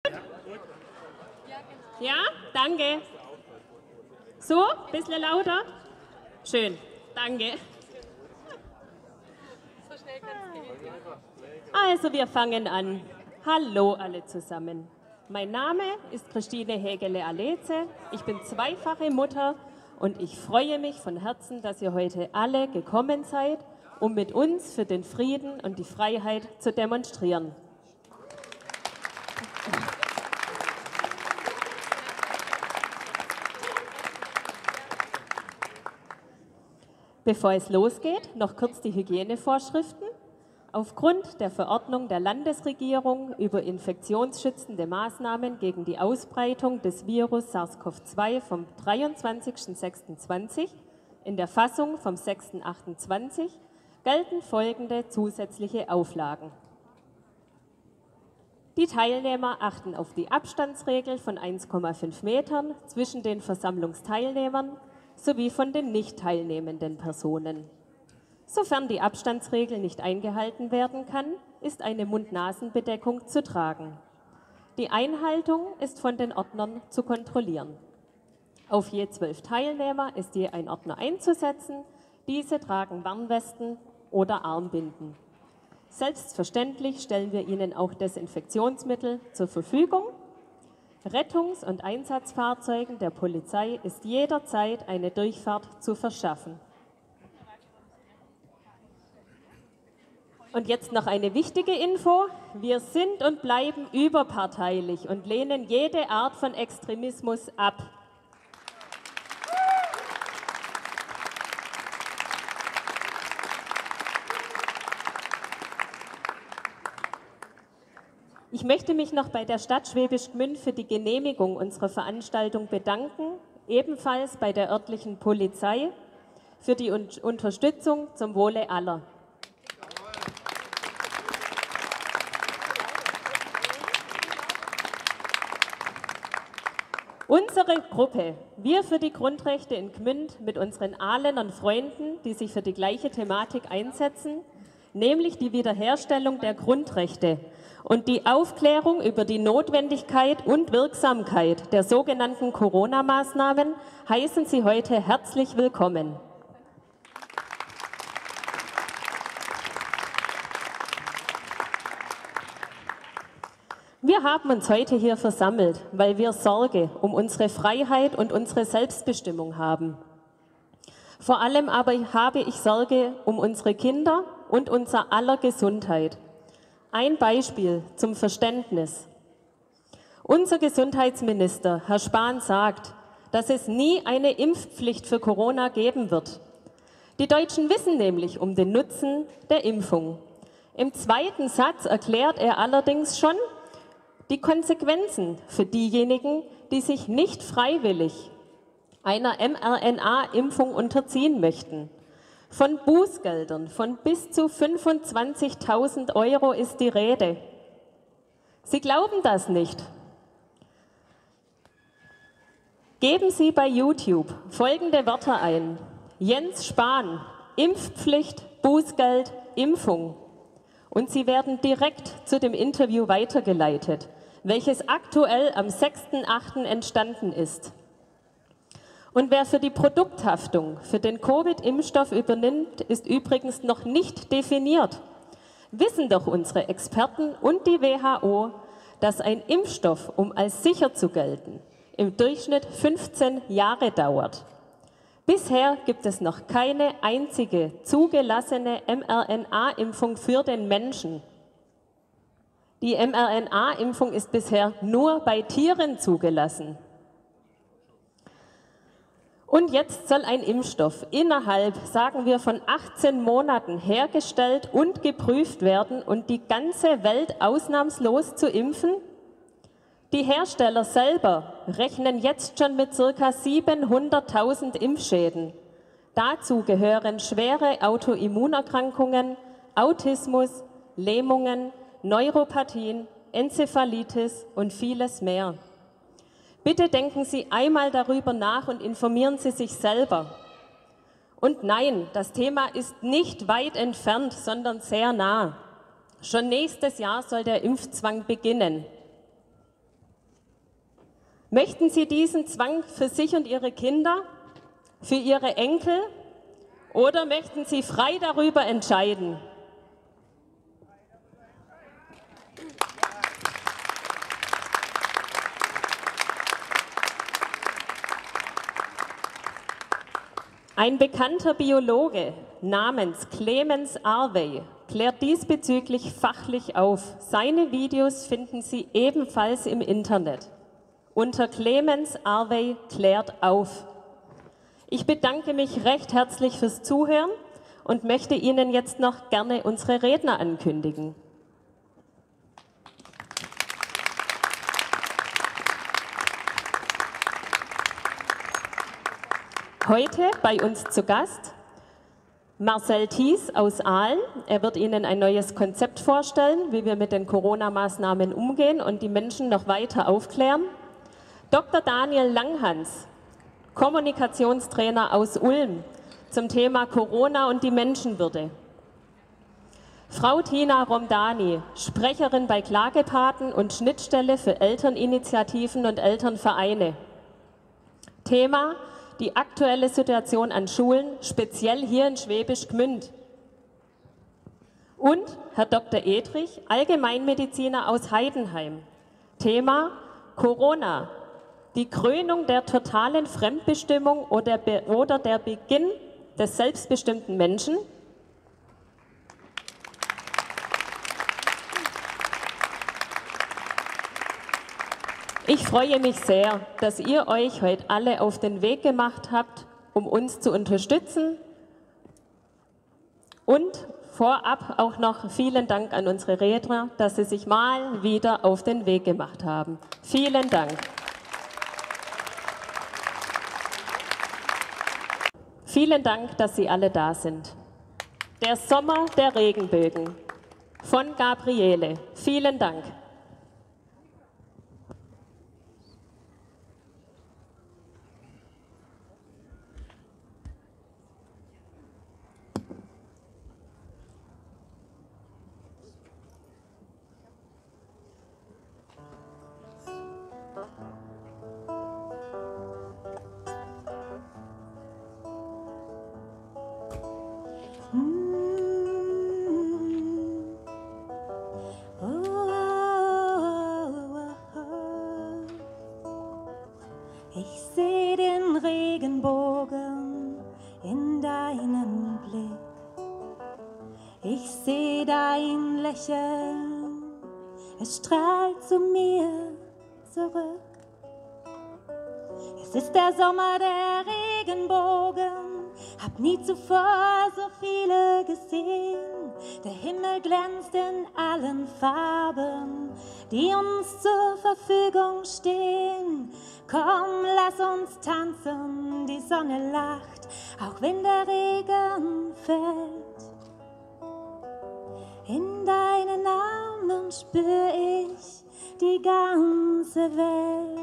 Ja, danke. So, ein bisschen lauter? Schön, danke. Also, wir fangen an. Hallo alle zusammen. Mein Name ist Christine Hägele-Aleze. Ich bin zweifache Mutter und ich freue mich von Herzen, dass ihr heute alle gekommen seid, um mit uns für den Frieden und die Freiheit zu demonstrieren. Bevor es losgeht, noch kurz die Hygienevorschriften. Aufgrund der Verordnung der Landesregierung über infektionsschützende Maßnahmen gegen die Ausbreitung des Virus SARS-CoV-2 vom 23.06.20 in der Fassung vom 6.28 gelten folgende zusätzliche Auflagen. Die Teilnehmer achten auf die Abstandsregel von 1,5 Metern zwischen den Versammlungsteilnehmern sowie von den nicht teilnehmenden Personen. Sofern die Abstandsregel nicht eingehalten werden kann, ist eine Mund-Nasen-Bedeckung zu tragen. Die Einhaltung ist von den Ordnern zu kontrollieren. Auf je 12 Teilnehmer ist je ein Ordner einzusetzen. Diese tragen Warnwesten oder Armbinden. Selbstverständlich stellen wir Ihnen auch Desinfektionsmittel zur Verfügung. Rettungs- und Einsatzfahrzeugen der Polizei ist jederzeit eine Durchfahrt zu verschaffen. Und jetzt noch eine wichtige Info. Wir sind und bleiben überparteilich und lehnen jede Art von Extremismus ab. Ich möchte mich noch bei der Stadt Schwäbisch Gmünd für die Genehmigung unserer Veranstaltung bedanken, ebenfalls bei der örtlichen Polizei für die Unterstützung zum Wohle aller. Unsere Gruppe, wir für die Grundrechte in Gmünd mit unseren Ahlenern Freunden, die sich für die gleiche Thematik einsetzen, nämlich die Wiederherstellung der Grundrechte und die Aufklärung über die Notwendigkeit und Wirksamkeit der sogenannten Corona-Maßnahmen, heißen Sie heute herzlich willkommen. Wir haben uns heute hier versammelt, weil wir Sorge um unsere Freiheit und unsere Selbstbestimmung haben. Vor allem aber habe ich Sorge um unsere Kinder und unser aller Gesundheit. Ein Beispiel zum Verständnis. Unser Gesundheitsminister, Herr Spahn, sagt, dass es nie eine Impfpflicht für Corona geben wird. Die Deutschen wissen nämlich um den Nutzen der Impfung. Im zweiten Satz erklärt er allerdings schon die Konsequenzen für diejenigen, die sich nicht freiwillig einer mRNA-Impfung unterziehen möchten. Von Bußgeldern von bis zu 25.000 € ist die Rede. Sie glauben das nicht. Geben Sie bei YouTube folgende Wörter ein: Jens Spahn, Impfpflicht, Bußgeld, Impfung. Und Sie werden direkt zu dem Interview weitergeleitet, welches aktuell am 6.8. entstanden ist. Und wer für die Produkthaftung für den Covid-Impfstoff übernimmt, ist übrigens noch nicht definiert. Wissen doch unsere Experten und die WHO, dass ein Impfstoff, um als sicher zu gelten, im Durchschnitt 15 Jahre dauert. Bisher gibt es noch keine einzige zugelassene mRNA-Impfung für den Menschen. Die mRNA-Impfung ist bisher nur bei Tieren zugelassen. Und jetzt soll ein Impfstoff innerhalb, sagen wir, von 18 Monaten hergestellt und geprüft werden und die ganze Welt ausnahmslos zu impfen? Die Hersteller selber rechnen jetzt schon mit ca. 700.000 Impfschäden. Dazu gehören schwere Autoimmunerkrankungen, Autismus, Lähmungen, Neuropathien, Enzephalitis und vieles mehr. Bitte denken Sie einmal darüber nach und informieren Sie sich selber. Und nein, das Thema ist nicht weit entfernt, sondern sehr nah. Schon nächstes Jahr soll der Impfzwang beginnen. Möchten Sie diesen Zwang für sich und Ihre Kinder, für Ihre Enkel oder möchten Sie frei darüber entscheiden? Ein bekannter Biologe namens Clemens Arvey klärt diesbezüglich fachlich auf. Seine Videos finden Sie ebenfalls im Internet unter Clemens Arvey klärt auf. Ich bedanke mich recht herzlich fürs Zuhören und möchte Ihnen jetzt noch gerne unsere Redner ankündigen. Heute bei uns zu Gast Marcel Thies aus Aalen. Er wird Ihnen ein neues Konzept vorstellen, wie wir mit den Corona-Maßnahmen umgehen und die Menschen noch weiter aufklären. Dr. Daniel Langhans, Kommunikationstrainer aus Ulm zum Thema Corona und die Menschenwürde. Frau Tina Romdani, Sprecherin bei Klagepaten und Schnittstelle für Elterninitiativen und Elternvereine. Thema: die aktuelle Situation an Schulen, speziell hier in Schwäbisch Gmünd. Und Herr Dr. Edrich, Allgemeinmediziner aus Heidenheim. Thema: Corona, die Krönung der totalen Fremdbestimmung oder der Beginn des selbstbestimmten Menschen. Ich freue mich sehr, dass ihr euch heute alle auf den Weg gemacht habt, um uns zu unterstützen. Und vorab auch noch vielen Dank an unsere Redner, dass sie sich mal wieder auf den Weg gemacht haben. Vielen Dank. Vielen Dank, dass Sie alle da sind. Der Sommer der Regenbögen von Gabriele. Vielen Dank. Ich seh den Regenbogen in deinem Blick. Ich seh dein Lächeln, es strahlt zu mir zurück. Es ist der Sommer der Regenbogen, hab nie zuvor so viele gesehen. Der Himmel glänzt in allen Farben, die uns zur Verfügung stehen. Komm, lass uns tanzen, die Sonne lacht, auch wenn der Regen fällt. In deinen Armen spür ich die ganze Welt.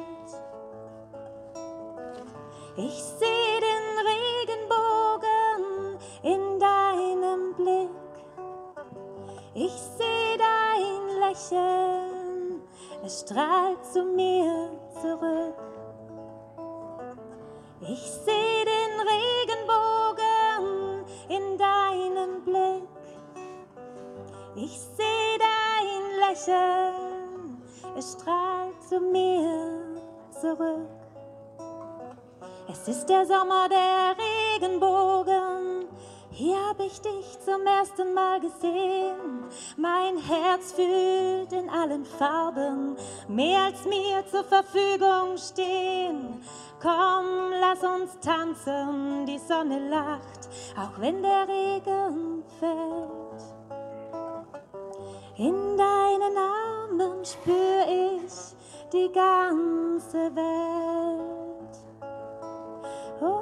Ich seh den Regenbogen in deinem Blick. Ich seh dein Lächeln, es strahlt zu mir zurück. Ich seh den Regenbogen in deinem Blick. Ich seh dein Lächeln, es strahlt zu mir zurück. Es ist der Sommer der Regenbogen, hier hab ich dich zum ersten Mal gesehen. Mein Herz fühlt in allen Farben, mehr als mir zur Verfügung stehen. Komm, lass uns tanzen, die Sonne lacht, auch wenn der Regen fällt. In deinen Armen spür ich die ganze Welt. Oh,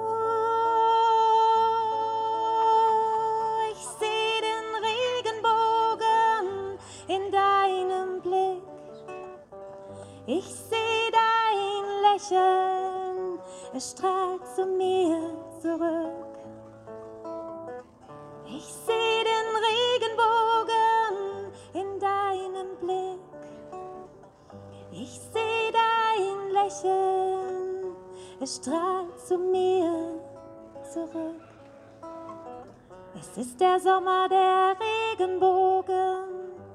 ich seh den Regenbogen in deinem Blick. Ich seh dein Lächeln, es strahlt zu mir zurück. Ich seh den Regenbogen in deinem Blick. Ich seh dein Lächeln, es strahlt zu mir zurück. Es ist der Sommer der Regenbogen.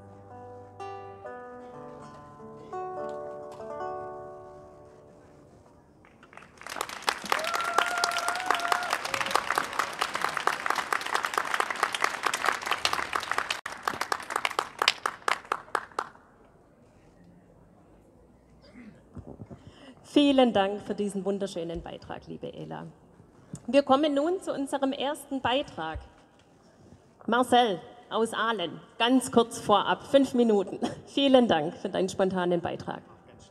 Vielen Dank für diesen wunderschönen Beitrag, liebe Ella. Wir kommen nun zu unserem ersten Beitrag. Marcel aus Aalen, ganz kurz vorab, 5 Minuten. Vielen Dank für deinen spontanen Beitrag.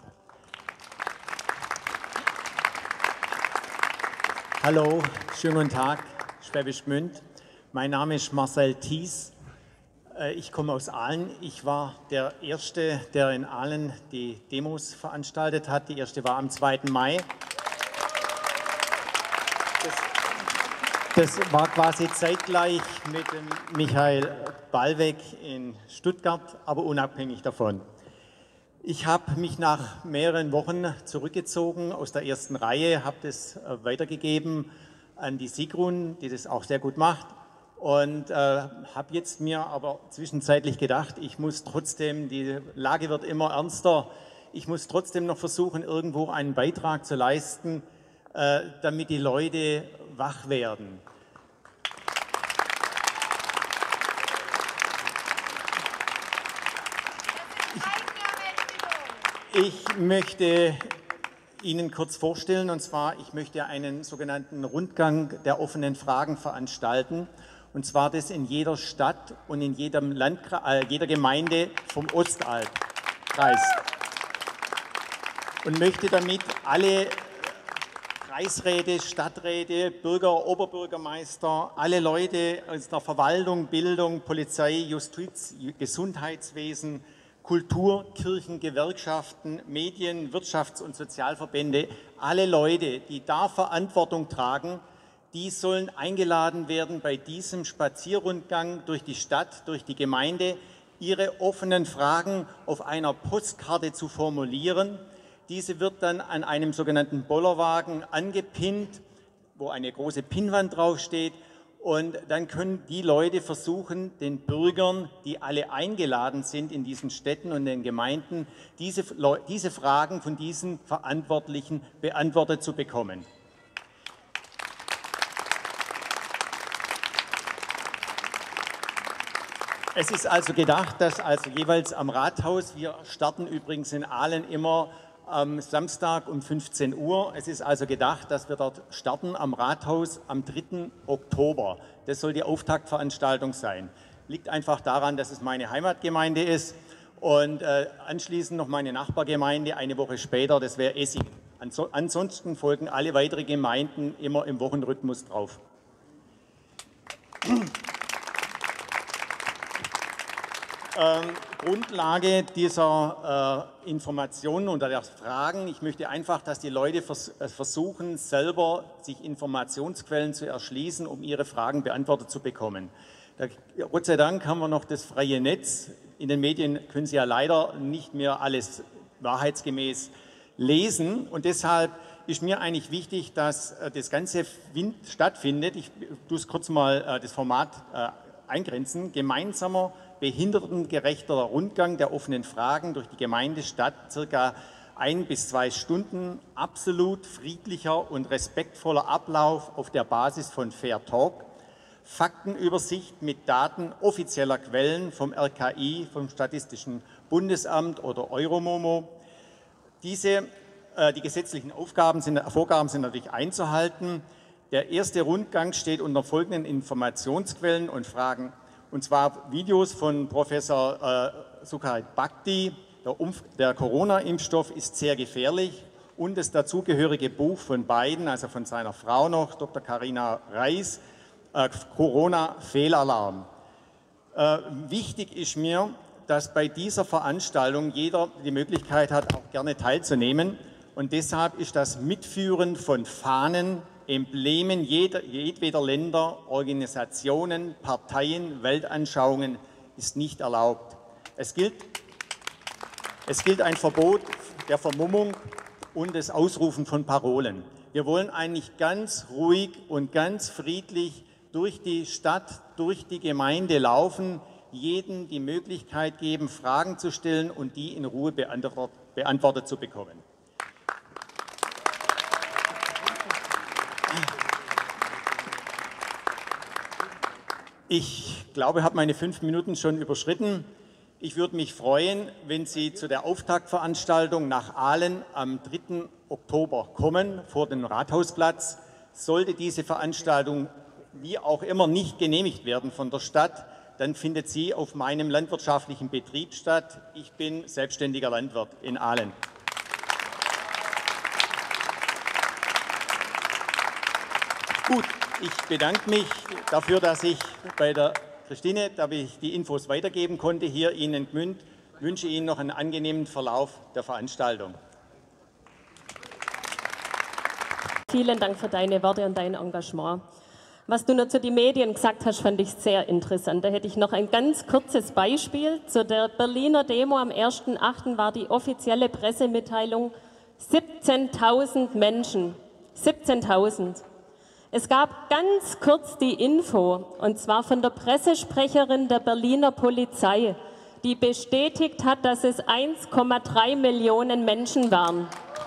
Hallo, schönen guten Tag, Schwäbisch Gmünd. Mein Name ist Marcel Thies. Ich komme aus Aalen. Ich war der Erste, der in Aalen die Demos veranstaltet hat. Die erste war am 2. Mai. Das war quasi zeitgleich mit dem Michael Ballweg in Stuttgart, aber unabhängig davon. Ich habe mich nach mehreren Wochen zurückgezogen aus der ersten Reihe, habe das weitergegeben an die Sigrun, die das auch sehr gut macht. Und habe jetzt mir aber zwischenzeitlich gedacht, ich muss trotzdem, die Lage wird immer ernster, ich muss trotzdem noch versuchen, irgendwo einen Beitrag zu leisten, damit die Leute wach werden. Ich möchte Ihnen kurz vorstellen, und zwar, ich möchte einen sogenannten Rundgang der offenen Fragen veranstalten. Und zwar das in jeder Stadt und in jedem jeder Gemeinde vom Ostalbkreis. Und möchte damit alle Kreisräte, Stadträte, Bürger, Oberbürgermeister, alle Leute aus der Verwaltung, Bildung, Polizei, Justiz, Gesundheitswesen, Kultur, Kirchen, Gewerkschaften, Medien, Wirtschafts- und Sozialverbände, alle Leute, die da Verantwortung tragen, die sollen eingeladen werden, bei diesem Spazierrundgang durch die Stadt, durch die Gemeinde, ihre offenen Fragen auf einer Postkarte zu formulieren. Diese wird dann an einem sogenannten Bollerwagen angepinnt, wo eine große Pinnwand draufsteht. Und dann können die Leute versuchen, den Bürgern, die alle eingeladen sind in diesen Städten und den Gemeinden, diese Fragen von diesen Verantwortlichen beantwortet zu bekommen. Es ist also gedacht, dass also jeweils am Rathaus, wir starten übrigens in Aalen immer am Samstag um 15 Uhr. Es ist also gedacht, dass wir dort starten am Rathaus am 3. Oktober. Das soll die Auftaktveranstaltung sein. Liegt einfach daran, dass es meine Heimatgemeinde ist und anschließend noch meine Nachbargemeinde eine Woche später, das wäre Essingen. Ansonsten folgen alle weiteren Gemeinden immer im Wochenrhythmus drauf. Grundlage dieser Informationen oder der Fragen, ich möchte einfach, dass die Leute versuchen, selber sich Informationsquellen zu erschließen, um ihre Fragen beantwortet zu bekommen. Gott sei Dank haben wir noch das freie Netz. In den Medien können Sie ja leider nicht mehr alles wahrheitsgemäß lesen und deshalb ist mir eigentlich wichtig, dass das Ganze stattfindet. Ich tue es kurz mal das Format eingrenzen. Gemeinsamer behindertengerechter Rundgang der offenen Fragen durch die Gemeinde Stadt, circa 1 bis 2 Stunden, absolut friedlicher und respektvoller Ablauf auf der Basis von Fair Talk, Faktenübersicht mit Daten offizieller Quellen vom RKI, vom Statistischen Bundesamt oder Euromomo. Die gesetzlichen Vorgaben sind natürlich einzuhalten. Der erste Rundgang steht unter folgenden Informationsquellen und Fragen, und zwar Videos von Professor Sukharit Bhakdi, der Corona-Impfstoff ist sehr gefährlich, und das dazugehörige Buch von beiden, also von seiner Frau noch, Dr. Carina Reis, Corona-Fehlalarm. Wichtig ist mir, dass bei dieser Veranstaltung jeder die Möglichkeit hat, auch gerne teilzunehmen, und deshalb ist das Mitführen von Fahnen, Emblemen jedweder Länder, Organisationen, Parteien, Weltanschauungen ist nicht erlaubt. Es gilt ein Verbot der Vermummung und des Ausrufen von Parolen. Wir wollen eigentlich ganz ruhig und ganz friedlich durch die Stadt, durch die Gemeinde laufen, jedem die Möglichkeit geben, Fragen zu stellen und die in Ruhe beantwortet zu bekommen. Ich glaube, ich habe meine 5 Minuten schon überschritten. Ich würde mich freuen, wenn Sie zu der Auftaktveranstaltung nach Ahlen am 3. Oktober kommen, vor dem Rathausplatz. Sollte diese Veranstaltung wie auch immer nicht genehmigt werden von der Stadt, dann findet sie auf meinem landwirtschaftlichen Betrieb statt. Ich bin selbstständiger Landwirt in Ahlen. Gut, ich bedanke mich dafür, dass ich bei der Christine, da ich die Infos weitergeben konnte, hier Ihnen in Gmünd, wünsche Ihnen noch einen angenehmen Verlauf der Veranstaltung. Vielen Dank für deine Worte und dein Engagement. Was du noch zu den Medien gesagt hast, fand ich sehr interessant. Da hätte ich noch ein ganz kurzes Beispiel. Zu der Berliner Demo am 1.8. war die offizielle Pressemitteilung 17.000 Menschen. 17.000. Es gab ganz kurz die Info, und zwar von der Pressesprecherin der Berliner Polizei, die bestätigt hat, dass es 1,3 Millionen Menschen waren.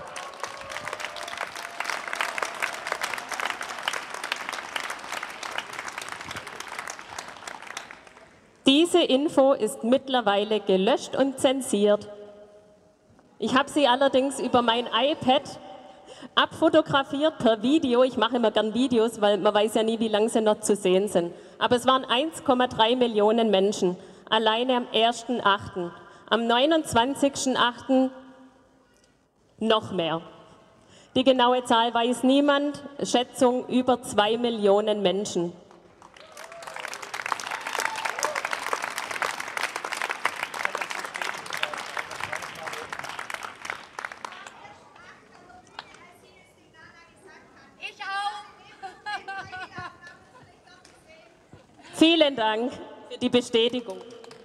Diese Info ist mittlerweile gelöscht und zensiert. Ich habe sie allerdings über mein iPad abfotografiert per Video. Ich mache immer gern Videos, weil man weiß ja nie, wie lange sie noch zu sehen sind. Aber es waren 1,3 Millionen Menschen, alleine am 1.8. Am 29.8. noch mehr. Die genaue Zahl weiß niemand, Schätzung über 2 Millionen Menschen. Vielen Dank für die Bestätigung.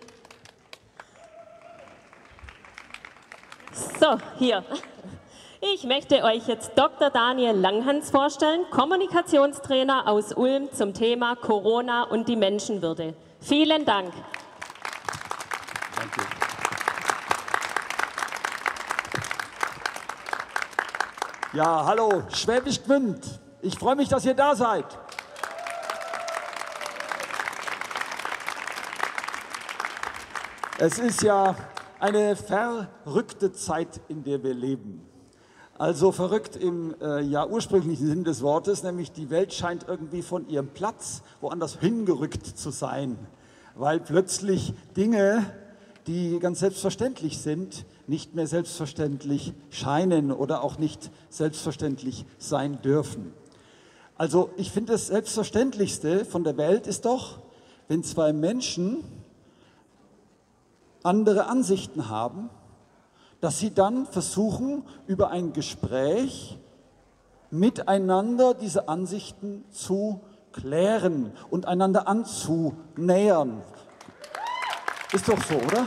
So, hier. Ich möchte euch jetzt Dr. Daniel Langhans vorstellen, Kommunikationstrainer aus Ulm zum Thema Corona und die Menschenwürde. Vielen Dank. Danke. Ja, hallo, Schwäbisch Gmünd. Ich freue mich, dass ihr da seid. Es ist ja eine verrückte Zeit, in der wir leben. Also verrückt im ursprünglichen Sinn des Wortes, nämlich die Welt scheint irgendwie von ihrem Platz woanders hingerückt zu sein, weil plötzlich Dinge, die ganz selbstverständlich sind, nicht mehr selbstverständlich scheinen oder auch nicht selbstverständlich sein dürfen. Also ich finde, das Selbstverständlichste von der Welt ist doch, wenn zwei Menschen andere Ansichten haben, dass sie dann versuchen, über ein Gespräch miteinander diese Ansichten zu klären und einander anzunähern. Ist doch so, oder?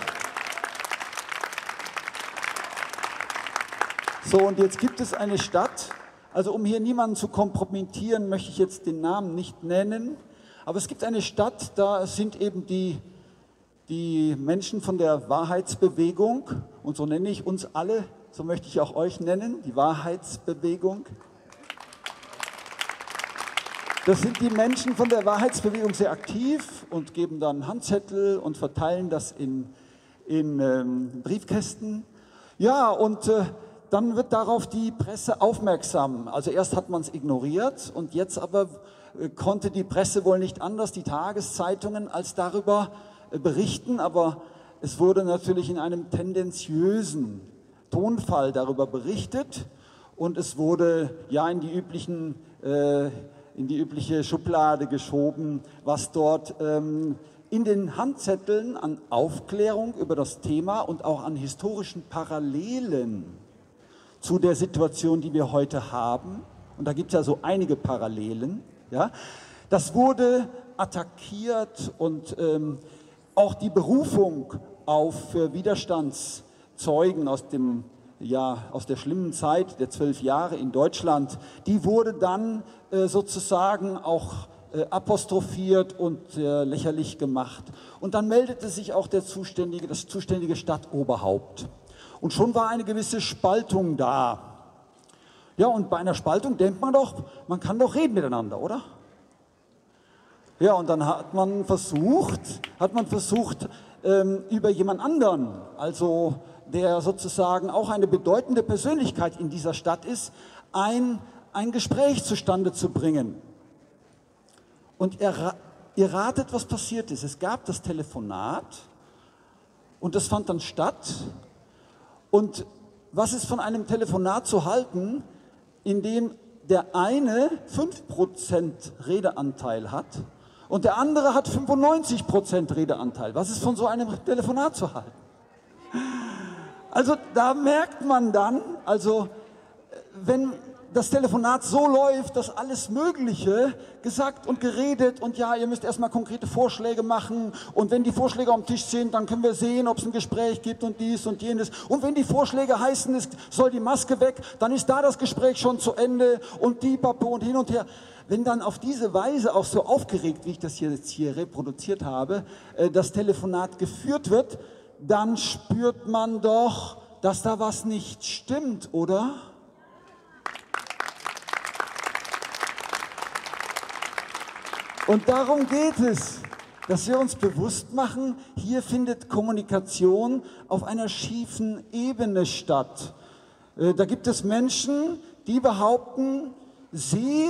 So, und jetzt gibt es eine Stadt, also um hier niemanden zu kompromittieren, möchte ich jetzt den Namen nicht nennen, aber es gibt eine Stadt, da sind eben die Menschen von der Wahrheitsbewegung, und so nenne ich uns alle, so möchte ich auch euch nennen, die Wahrheitsbewegung. Das sind die Menschen von der Wahrheitsbewegung sehr aktiv und geben dann Handzettel und verteilen das in Briefkästen. Ja, und dann wird darauf die Presse aufmerksam. Also erst hat man es ignoriert und jetzt aber konnte die Presse wohl nicht anders, die Tageszeitungen, als darüber berichten, aber es wurde natürlich in einem tendenziösen Tonfall darüber berichtet und es wurde ja in die übliche Schublade geschoben, was dort in den Handzetteln an Aufklärung über das Thema und auch an historischen Parallelen zu der Situation, die wir heute haben, und da gibt es ja so einige Parallelen, ja, das wurde attackiert und auch die Berufung auf Widerstandszeugen aus dem ja, aus der schlimmen Zeit der 12 Jahre in Deutschland, die wurde dann sozusagen auch apostrophiert und lächerlich gemacht. Und dann meldete sich auch das zuständige Stadtoberhaupt. Und schon war eine gewisse Spaltung da. Ja, und bei einer Spaltung denkt man doch, man kann doch reden miteinander, oder? Ja, und dann hat man versucht, über jemand anderen, also der sozusagen auch eine bedeutende Persönlichkeit in dieser Stadt ist, ein Gespräch zustande zu bringen. Und ihr ratet, was passiert ist. Es gab das Telefonat und das fand dann statt. Und was ist von einem Telefonat zu halten, in dem der eine 5% Redeanteil hat und der andere hat 95% Redeanteil? Was ist von so einem Telefonat zu halten? Also da merkt man dann, also wenn das Telefonat so läuft, dass alles Mögliche gesagt und geredet und ja, ihr müsst erstmal konkrete Vorschläge machen und wenn die Vorschläge am Tisch sind, dann können wir sehen, ob es ein Gespräch gibt und dies und jenes und wenn die Vorschläge heißen, es soll die Maske weg, dann ist da das Gespräch schon zu Ende und die Papo und hin und her. Wenn dann auf diese Weise auch so aufgeregt, wie ich das jetzt hier reproduziert habe, das Telefonat geführt wird, dann spürt man doch, dass da was nicht stimmt, oder? Und darum geht es, dass wir uns bewusst machen, hier findet Kommunikation auf einer schiefen Ebene statt. Da gibt es Menschen, die behaupten, sie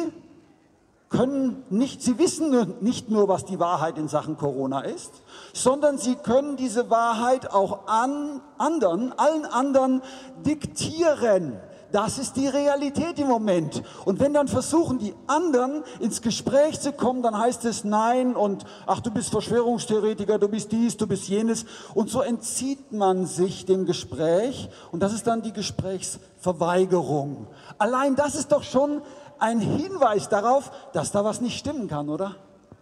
wissen nicht nur, was die Wahrheit in Sachen Corona ist, sondern sie können diese Wahrheit auch allen anderen diktieren. Das ist die Realität im Moment. Und wenn dann versuchen, die anderen ins Gespräch zu kommen, dann heißt es nein und ach, du bist Verschwörungstheoretiker, du bist dies, du bist jenes. Und so entzieht man sich dem Gespräch und das ist dann die Gesprächsverweigerung. Allein das ist doch schon ein Hinweis darauf, dass da was nicht stimmen kann, oder?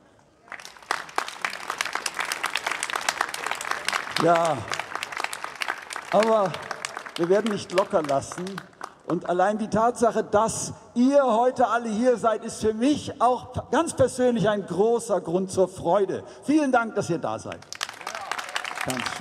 Ja, aber wir werden nicht locker lassen. Und allein die Tatsache, dass ihr heute alle hier seid, ist für mich auch ganz persönlich ein großer Grund zur Freude. Vielen Dank, dass ihr da seid. Ganz schön.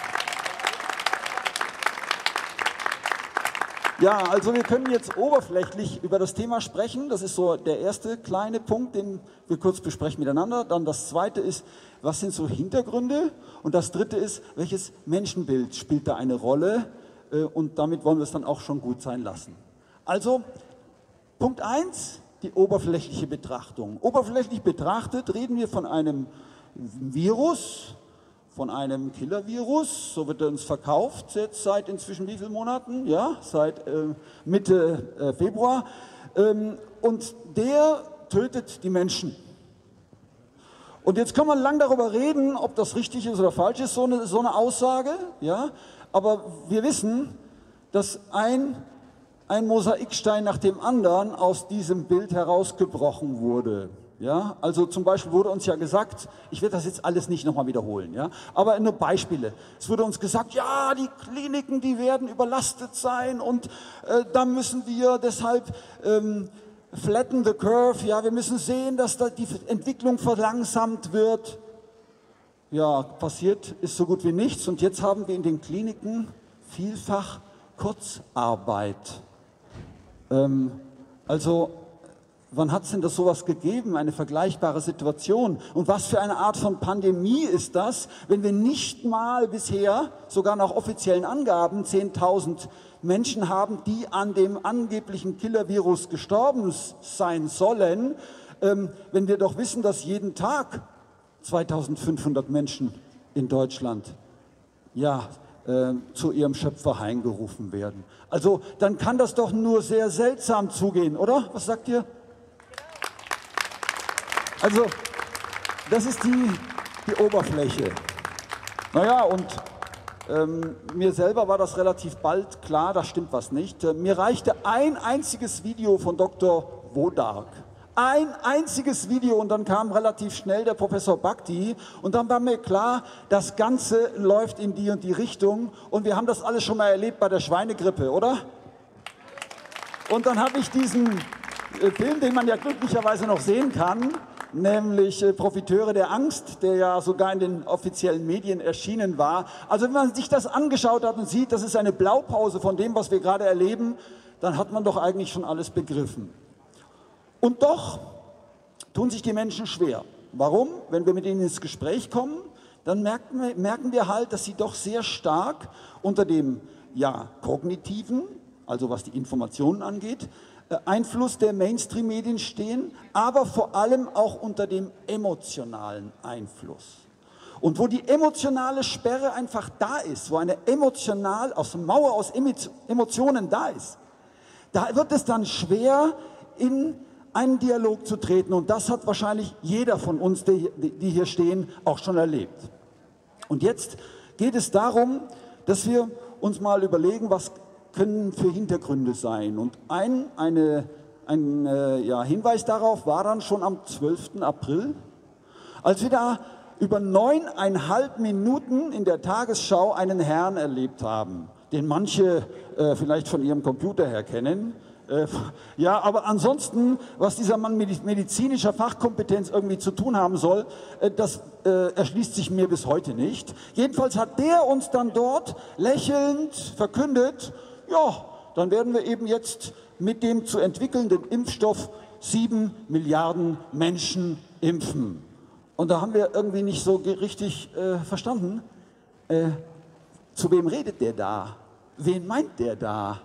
Ja, also wir können jetzt oberflächlich über das Thema sprechen. Das ist so der erste kleine Punkt, den wir kurz besprechen miteinander. Dann das zweite ist, was sind so Hintergründe? Und das dritte ist, welches Menschenbild spielt da eine Rolle? Und damit wollen wir es dann auch schon gut sein lassen. Also, Punkt 1, die oberflächliche Betrachtung. Oberflächlich betrachtet reden wir von einem Virus, von einem Killer-Virus, so wird er uns verkauft, jetzt seit inzwischen wie vielen Monaten? Ja, seit Mitte Februar. Und der tötet die Menschen. Und jetzt kann man lang darüber reden, ob das richtig ist oder falsch ist, so eine Aussage. Ja? Aber wir wissen, dass ein Mosaikstein nach dem anderen aus diesem Bild herausgebrochen wurde. Ja? Also zum Beispiel wurde uns ja gesagt, ich werde das jetzt alles nicht nochmal wiederholen, ja? Aber nur Beispiele. Es wurde uns gesagt, ja, die Kliniken, die werden überlastet sein und da müssen wir deshalb flatten the curve, ja, wir müssen sehen, dass da die Entwicklung verlangsamt wird. Ja, passiert ist so gut wie nichts und jetzt haben wir in den Kliniken vielfach Kurzarbeit. Also, wann hat es denn das sowas gegeben, eine vergleichbare Situation? Und was für eine Art von Pandemie ist das, wenn wir nicht mal bisher, sogar nach offiziellen Angaben, 10.000 Menschen haben, die an dem angeblichen Killer-Virus gestorben sein sollen, wenn wir doch wissen, dass jeden Tag 2500 Menschen in Deutschland zu ihrem Schöpfer heimgerufen werden. Also dann kann das doch nur sehr seltsam zugehen, oder? Was sagt ihr? Also das ist die Oberfläche. Naja, und mir selber war das relativ bald klar, da stimmt was nicht. Mir reichte ein einziges Video von Dr. Wodark. Ein einziges Video und dann kam relativ schnell der Professor Bhakti und dann war mir klar, das Ganze läuft in die und die Richtung und wir haben das alles schon mal erlebt bei der Schweinegrippe, oder? Und dann habe ich diesen Film, den man ja glücklicherweise noch sehen kann, nämlich Profiteure der Angst, der ja sogar in den offiziellen Medien erschienen war. Also wenn man sich das angeschaut hat und sieht, das ist eine Blaupause von dem, was wir gerade erleben, dann hat man doch eigentlich schon alles begriffen. Und doch tun sich die Menschen schwer. Warum? Wenn wir mit ihnen ins Gespräch kommen, dann merken wir halt, dass sie doch sehr stark unter dem kognitiven, also was die Informationen angeht, Einfluss der Mainstream-Medien stehen, aber vor allem auch unter dem emotionalen Einfluss. Und wo die emotionale Sperre einfach da ist, wo eine Mauer aus Emotionen da ist, da wird es dann schwer, in einen Dialog zu treten. Und das hat wahrscheinlich jeder von uns, die hier stehen, auch schon erlebt. Und jetzt geht es darum, dass wir uns mal überlegen, was können für Hintergründe sein. Und ein Hinweis darauf war dann schon am 12. April, als wir da über 9,5 Minuten in der Tagesschau einen Herrn erlebt haben, den manche vielleicht von ihrem Computer her kennen. Ja, aber ansonsten, was dieser Mann mit medizinischer Fachkompetenz irgendwie zu tun haben soll, das erschließt sich mir bis heute nicht. Jedenfalls hat der uns dann dort lächelnd verkündet, ja, dann werden wir eben jetzt mit dem zu entwickelnden Impfstoff 7 Milliarden Menschen impfen. Und da haben wir irgendwie nicht so richtig verstanden, zu wem redet der da? Wen meint der da?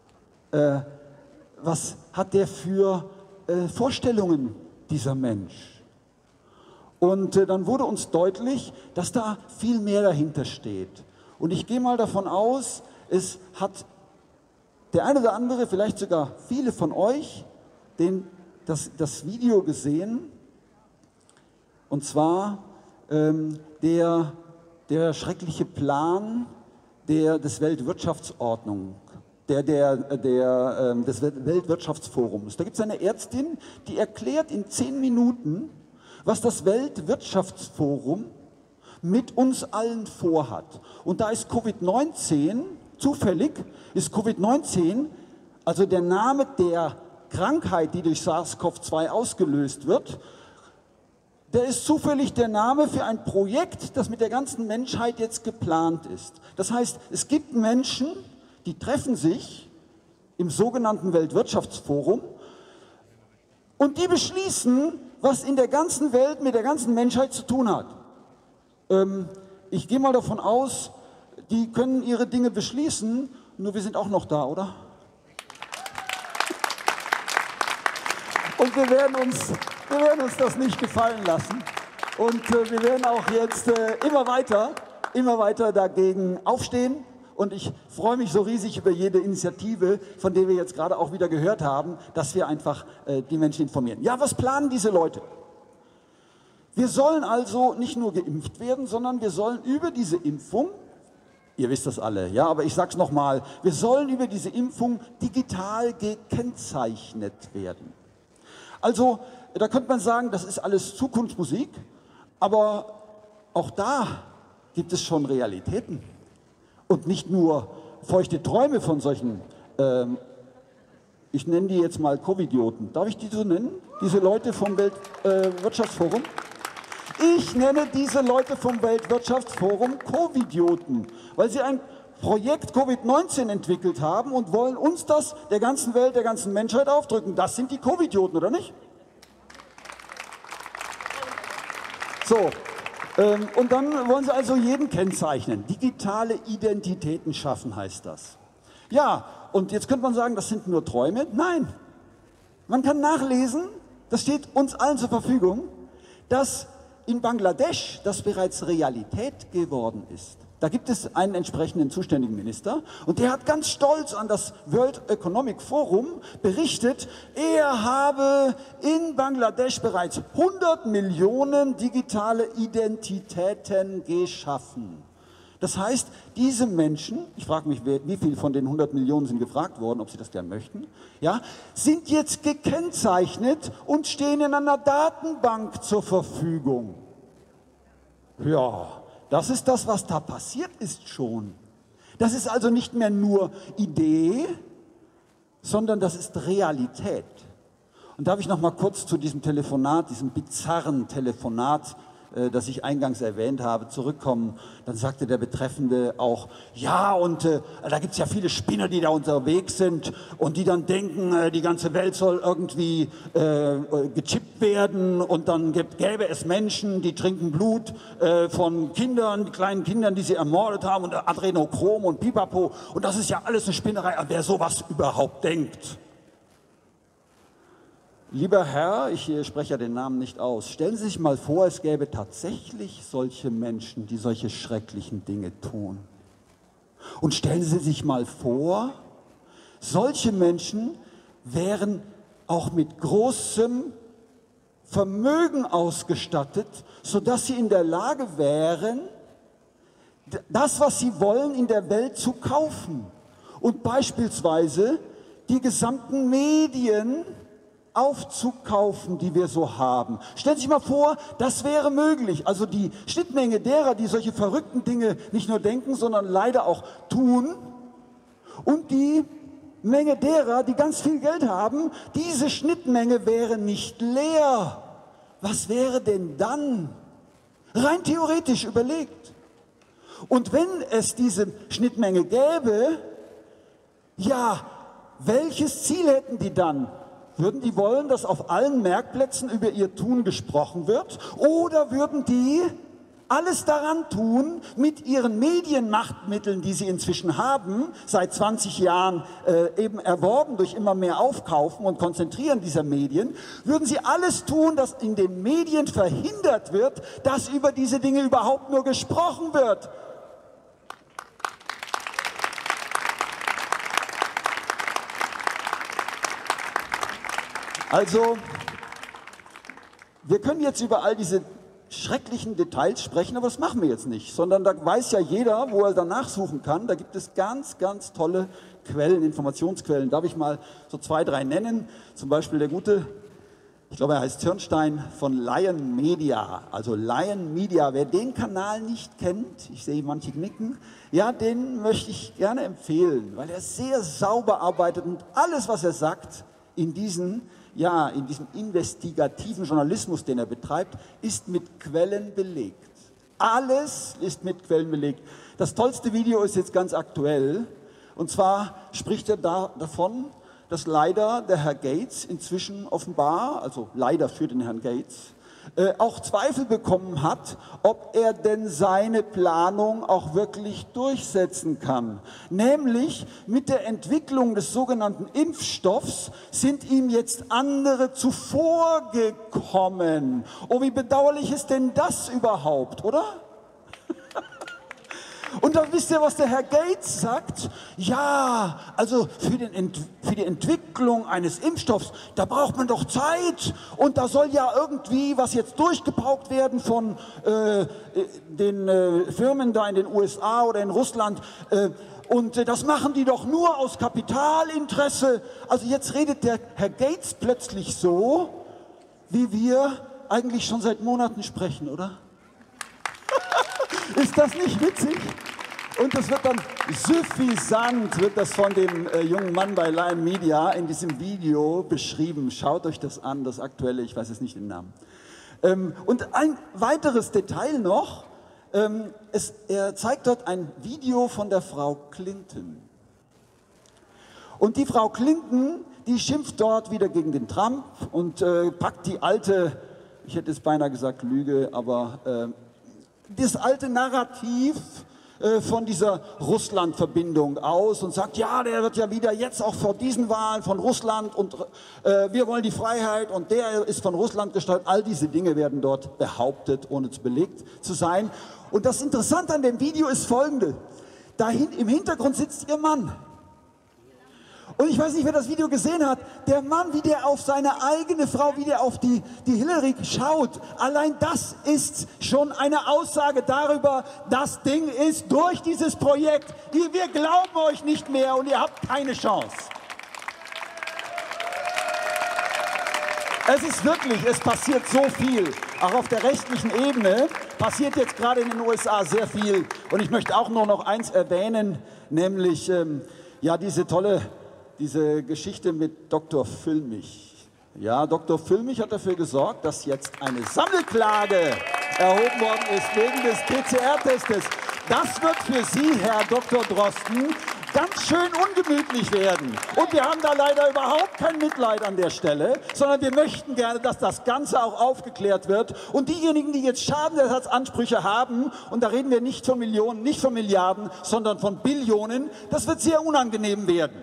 Was hat der für Vorstellungen, dieser Mensch? Und dann wurde uns deutlich, dass da viel mehr dahinter steht. Und ich gehe mal davon aus, es hat der eine oder andere, vielleicht sogar viele von euch, das Video gesehen. Und zwar der schreckliche Plan des Weltwirtschaftsordnung. des Weltwirtschaftsforums. Da gibt es eine Ärztin, die erklärt in 10 Minuten, was das Weltwirtschaftsforum mit uns allen vorhat. Und da ist Covid-19, zufällig ist Covid-19, also der Name der Krankheit, die durch SARS-CoV-2 ausgelöst wird, der ist zufällig der Name für ein Projekt, das mit der ganzen Menschheit jetzt geplant ist. Das heißt, es gibt Menschen, die treffen sich im sogenannten Weltwirtschaftsforum und die beschließen, was in der ganzen Welt mit der ganzen Menschheit zu tun hat. Ich gehe mal davon aus, die können ihre Dinge beschließen, nur wir sind auch noch da, oder? Und wir werden uns das nicht gefallen lassen. Und wir werden auch jetzt immer weiter dagegen aufstehen. Und ich freue mich so riesig über jede Initiative, von der wir jetzt gerade auch wieder gehört haben, dass wir einfach die Menschen informieren. Ja, was planen diese Leute? Wir sollen also nicht nur geimpft werden, sondern wir sollen über diese Impfung, ihr wisst das alle, ja, aber ich sage es nochmal, wir sollen über diese Impfung digital gekennzeichnet werden. Also, da könnte man sagen, das ist alles Zukunftsmusik, aber auch da gibt es schon Realitäten. Und nicht nur feuchte Träume von solchen, ich nenne die jetzt mal Covidioten. Darf ich die so nennen? Diese Leute vom Weltwirtschaftsforum? Ich nenne diese Leute vom Weltwirtschaftsforum Covidioten, weil sie ein Projekt Covid-19 entwickelt haben und wollen uns das der ganzen Welt, der ganzen Menschheit aufdrücken. Das sind die Covidioten, oder nicht? So. Und dann wollen sie also jeden kennzeichnen. Digitale Identitäten schaffen heißt das. Ja, und jetzt könnte man sagen, das sind nur Träume. Nein, man kann nachlesen, das steht uns allen zur Verfügung, dass in Bangladesch das bereits Realität geworden ist. Da gibt es einen entsprechenden zuständigen Minister und der hat ganz stolz an das World Economic Forum berichtet, er habe in Bangladesch bereits 100 Millionen digitale Identitäten geschaffen. Das heißt, diese Menschen, ich frage mich, wie viel von den 100 Millionen sind gefragt worden, ob sie das gern möchten, ja, sind jetzt gekennzeichnet und stehen in einer Datenbank zur Verfügung. Ja, das ist das, was da passiert ist schon. Das ist also nicht mehr nur Idee, sondern das ist Realität. Und darf ich noch mal kurz zu diesem Telefonat, diesem bizarren Telefonat, das ich eingangs erwähnt habe, zurückkommen. Dann sagte der Betreffende auch, ja, und da gibt es ja viele Spinner, die da unterwegs sind und die dann denken, die ganze Welt soll irgendwie gechippt werden und dann gäbe es Menschen, die trinken Blut von Kindern, kleinen Kindern, die sie ermordet haben und Adrenochrom und Pipapo und das ist ja alles eine Spinnerei, wer sowas überhaupt denkt. Lieber Herr, ich spreche ja den Namen nicht aus, stellen Sie sich mal vor, es gäbe tatsächlich solche Menschen, die solche schrecklichen Dinge tun. Und stellen Sie sich mal vor, solche Menschen wären auch mit großem Vermögen ausgestattet, sodass sie in der Lage wären, das, was sie wollen, in der Welt zu kaufen. Und beispielsweise die gesamten Medien aufzukaufen, die wir so haben. Stellen Sie sich mal vor, das wäre möglich. Also die Schnittmenge derer, die solche verrückten Dinge nicht nur denken, sondern leider auch tun. Und die Menge derer, die ganz viel Geld haben, diese Schnittmenge wäre nicht leer. Was wäre denn dann? Rein theoretisch überlegt. Und wenn es diese Schnittmenge gäbe, ja, welches Ziel hätten die dann? Würden die wollen, dass auf allen Marktplätzen über ihr Tun gesprochen wird? Oder würden die alles daran tun, mit ihren Medienmachtmitteln, die sie inzwischen haben, seit 20 Jahren eben erworben durch immer mehr Aufkaufen und Konzentrieren dieser Medien, würden sie alles tun, dass in den Medien verhindert wird, dass über diese Dinge überhaupt nur gesprochen wird? Also, wir können jetzt über all diese schrecklichen Details sprechen, aber das machen wir jetzt nicht, sondern da weiß ja jeder, wo er danach suchen kann. Da gibt es ganz, ganz tolle Quellen, Informationsquellen. Darf ich mal so 2, 3 nennen? Zum Beispiel der gute, ich glaube, er heißt Hirnstein von Lion Media. Also Lion Media, wer den Kanal nicht kennt, ich sehe manche knicken, ja, den möchte ich gerne empfehlen, weil er sehr sauber arbeitet und alles, was er sagt, in diesem investigativen Journalismus, den er betreibt, ist mit Quellen belegt. Alles ist mit Quellen belegt. Das tollste Video ist jetzt ganz aktuell. Und zwar spricht er davon, dass leider der Herr Gates inzwischen offenbar, also leider für den Herrn Gates, auch Zweifel bekommen hat, ob er denn seine Planung auch wirklich durchsetzen kann. Nämlich mit der Entwicklung des sogenannten Impfstoffs sind ihm jetzt andere zuvorgekommen. Oh, wie bedauerlich ist denn das überhaupt, oder? Und dann wisst ihr, was der Herr Gates sagt? Ja, also für die Entwicklung eines Impfstoffs, da braucht man doch Zeit. Und da soll ja irgendwie was jetzt durchgepaukt werden von den Firmen da in den USA oder in Russland. Und das machen die doch nur aus Kapitalinteresse. Also jetzt redet der Herr Gates plötzlich so, wie wir eigentlich schon seit Monaten sprechen, oder? Ist das nicht witzig? Und das wird dann suffisant, wird das von dem jungen Mann bei Lion Media in diesem Video beschrieben. Schaut euch das an, das aktuelle, ich weiß jetzt nicht den Namen. Und ein weiteres Detail noch, er zeigt dort ein Video von der Frau Clinton. Und die Frau Clinton, die schimpft dort wieder gegen den Trump und packt die alte, ich hätte es beinahe gesagt Lüge, aber das alte Narrativ von dieser Russland-Verbindung aus und sagt, ja, der wird ja wieder jetzt auch vor diesen Wahlen von Russland und wir wollen die Freiheit und der ist von Russland gesteuert. All diese Dinge werden dort behauptet, ohne belegt zu sein. Und das Interessante an dem Video ist folgende. Dahin im Hintergrund sitzt ihr Mann. Und ich weiß nicht, wer das Video gesehen hat, der Mann, wie der auf seine eigene Frau, wie der auf die Hillary schaut, allein das ist schon eine Aussage darüber, das Ding ist durch dieses Projekt. Wir glauben euch nicht mehr und ihr habt keine Chance. Es ist wirklich, es passiert so viel. Auch auf der rechtlichen Ebene passiert jetzt gerade in den USA sehr viel. Und ich möchte auch nur noch eins erwähnen, nämlich ja, diese Geschichte mit Dr. Füllmich. Ja, Dr. Füllmich hat dafür gesorgt, dass jetzt eine Sammelklage erhoben worden ist wegen des PCR-Testes. Das wird für Sie, Herr Dr. Drosten, ganz schön ungemütlich werden. Und wir haben da leider überhaupt kein Mitleid an der Stelle, sondern wir möchten gerne, dass das Ganze auch aufgeklärt wird. Und diejenigen, die jetzt Schadenersatzansprüche haben, und da reden wir nicht von Millionen, nicht von Milliarden, sondern von Billionen, das wird sehr unangenehm werden.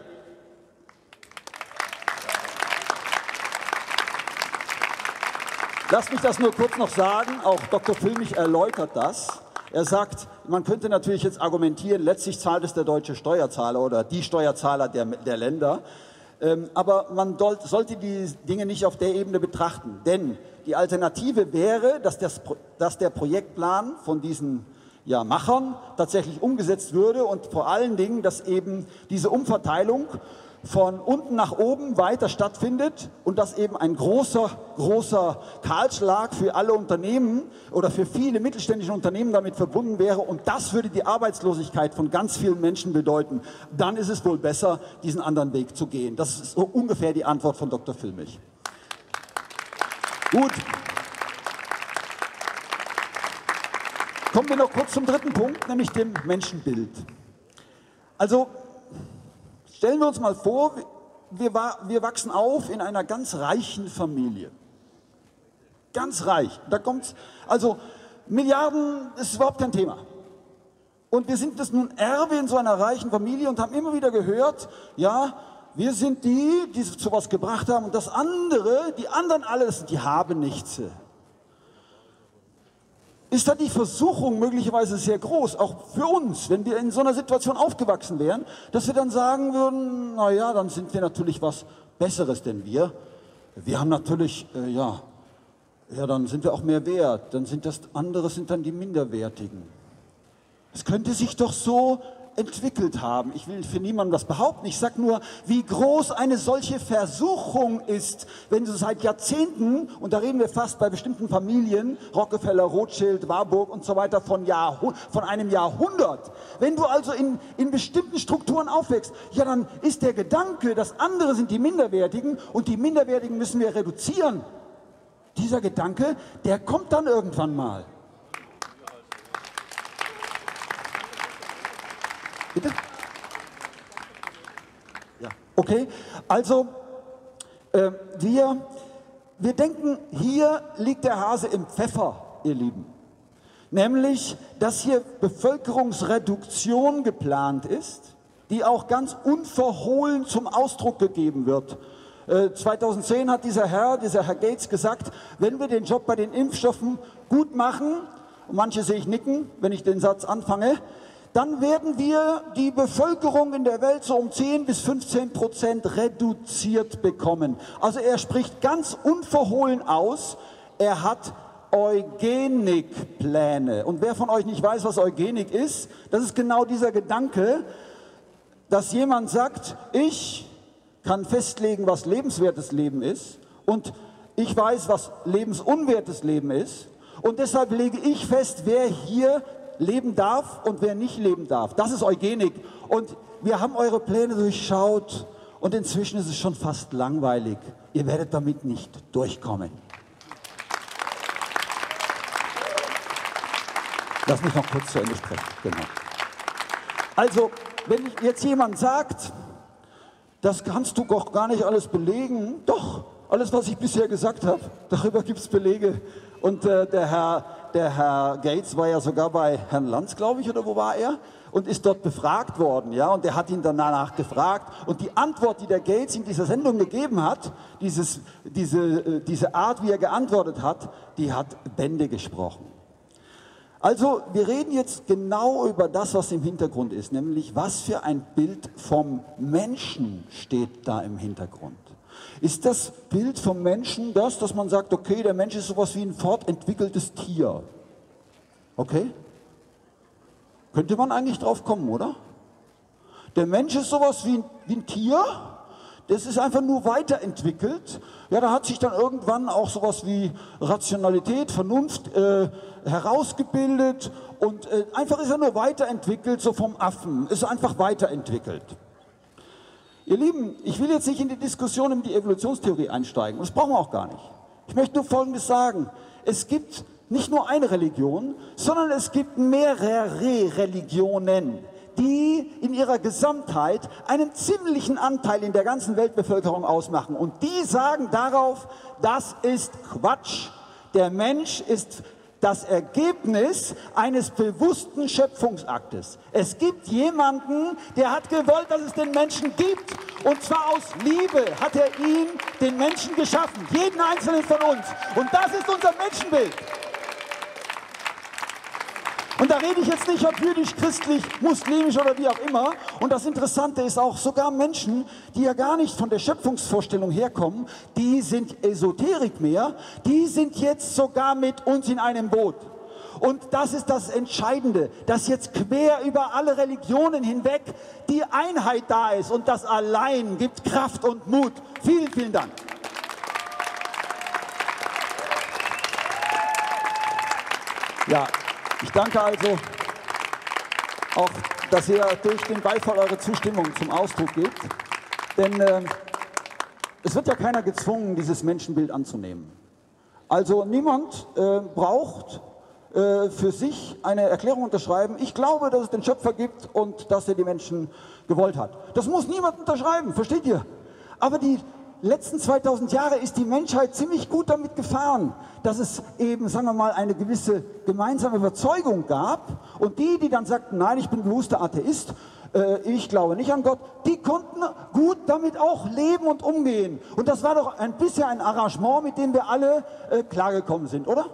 Lass mich das nur kurz noch sagen, auch Dr. Füllmich erläutert das. Er sagt, man könnte natürlich jetzt argumentieren, letztlich zahlt es der deutsche Steuerzahler oder die Steuerzahler der Länder. Aber man sollte die Dinge nicht auf der Ebene betrachten. Denn die Alternative wäre, dass der Projektplan von diesen Machern tatsächlich umgesetzt würde und vor allen Dingen, dass eben diese Umverteilung von unten nach oben weiter stattfindet und dass eben ein großer Kahlschlag für alle Unternehmen oder für viele mittelständische Unternehmen damit verbunden wäre und das würde die Arbeitslosigkeit von ganz vielen Menschen bedeuten. Dann ist es wohl besser, diesen anderen Weg zu gehen. Das ist so ungefähr die Antwort von Dr. Füllmich. Gut. Kommen wir noch kurz zum dritten Punkt, nämlich dem Menschenbild. Also stellen wir uns mal vor, wir wachsen auf in einer ganz reichen Familie. Ganz reich. Da kommt's, also Milliarden ist überhaupt kein Thema. Und wir sind das nun Erbe in so einer reichen Familie und haben immer wieder gehört, ja, wir sind die zu was gebracht haben und das andere, die anderen alle, das sind die Habenichtse. Ist da die Versuchung möglicherweise sehr groß, auch für uns, wenn wir in so einer Situation aufgewachsen wären, dass wir dann sagen würden, naja, dann sind wir natürlich was Besseres, denn wir haben natürlich, dann sind wir auch mehr wert, dann sind das andere, sind dann die Minderwertigen. Es könnte sich doch so entwickelt haben. Ich will für niemanden das behaupten. Ich sage nur, wie groß eine solche Versuchung ist, wenn du seit Jahrzehnten, und da reden wir fast bei bestimmten Familien, Rockefeller, Rothschild, Warburg und so weiter, von einem Jahrhundert. Wenn du also in bestimmten Strukturen aufwächst, ja, dann ist der Gedanke, das andere sind die Minderwertigen und die Minderwertigen müssen wir reduzieren. Dieser Gedanke, der kommt dann irgendwann mal. Bitte? Ja, okay. Also, wir denken, hier liegt der Hase im Pfeffer, ihr Lieben. Nämlich, dass hier Bevölkerungsreduktion geplant ist, die auch ganz unverhohlen zum Ausdruck gegeben wird. 2010 hat dieser Herr Gates gesagt, wenn wir den Job bei den Impfstoffen gut machen, und manche sehe ich nicken, wenn ich den Satz anfange, dann werden wir die Bevölkerung in der Welt so um 10 bis 15% reduziert bekommen. Also er spricht ganz unverhohlen aus, er hat Eugenikpläne. Und wer von euch nicht weiß, was Eugenik ist, das ist genau dieser Gedanke, dass jemand sagt, ich kann festlegen, was lebenswertes Leben ist und ich weiß, was lebensunwertes Leben ist und deshalb lege ich fest, wer hier leben darf und wer nicht leben darf. Das ist Eugenik. Und wir haben eure Pläne durchschaut und inzwischen ist es schon fast langweilig. Ihr werdet damit nicht durchkommen. Lass mich noch kurz zu Ende sprechen. Genau. Also, wenn jetzt jemand sagt, das kannst du doch gar nicht alles belegen, doch, alles, was ich bisher gesagt habe, darüber gibt es Belege. Und der Herr Gates war ja sogar bei Herrn Lanz, glaube ich, oder wo war er? Und ist dort befragt worden, ja, und der hat ihn danach gefragt. Und die Antwort, die der Gates in dieser Sendung gegeben hat, diese Art, wie er geantwortet hat, die hat Bände gesprochen. Also wir reden jetzt genau über das, was im Hintergrund ist, nämlich was für ein Bild vom Menschen steht da im Hintergrund. Ist das Bild vom Menschen das, dass man sagt, okay, der Mensch ist sowas wie ein fortentwickeltes Tier? Okay? Könnte man eigentlich drauf kommen, oder? Der Mensch ist sowas wie ein Tier, das ist einfach nur weiterentwickelt. Ja, da hat sich dann irgendwann auch sowas wie Rationalität, Vernunft herausgebildet und einfach ist er nur weiterentwickelt, so vom Affen, ist einfach weiterentwickelt. Ihr Lieben, ich will jetzt nicht in die Diskussion um die Evolutionstheorie einsteigen, das brauchen wir auch gar nicht. Ich möchte nur Folgendes sagen, es gibt nicht nur eine Religion, sondern es gibt mehrere Religionen, die in ihrer Gesamtheit einen ziemlichen Anteil in der ganzen Weltbevölkerung ausmachen. Und die sagen darauf, das ist Quatsch. Der Mensch ist das Ergebnis eines bewussten Schöpfungsaktes. Es gibt jemanden, der hat gewollt, dass es den Menschen gibt. Und zwar aus Liebe hat er ihn, den Menschen, geschaffen. Jeden einzelnen von uns. Und das ist unser Menschenbild. Und da rede ich jetzt nicht, ob jüdisch, christlich, muslimisch oder wie auch immer. Und das Interessante ist auch, sogar Menschen, die ja gar nicht von der Schöpfungsvorstellung herkommen, die sind Esoterik mehr, die sind jetzt sogar mit uns in einem Boot. Und das ist das Entscheidende, dass jetzt quer über alle Religionen hinweg die Einheit da ist. Und das allein gibt Kraft und Mut. Vielen, vielen Dank. Ja. Ich danke also auch, dass ihr durch den Beifall eure Zustimmung zum Ausdruck gebt. Denn es wird ja keiner gezwungen, dieses Menschenbild anzunehmen. Also niemand braucht für sich eine Erklärung unterschreiben. Ich glaube, dass es den Schöpfer gibt und dass er die Menschen gewollt hat. Das muss niemand unterschreiben, versteht ihr? Aber die letzten 2000 Jahre ist die Menschheit ziemlich gut damit gefahren, dass es eben, sagen wir mal, eine gewisse gemeinsame Überzeugung gab. Und die, die dann sagten, nein, ich bin bewusster Atheist, ich glaube nicht an Gott, die konnten gut damit auch leben und umgehen. Und das war doch bisher ein Arrangement, mit dem wir alle klargekommen sind, oder?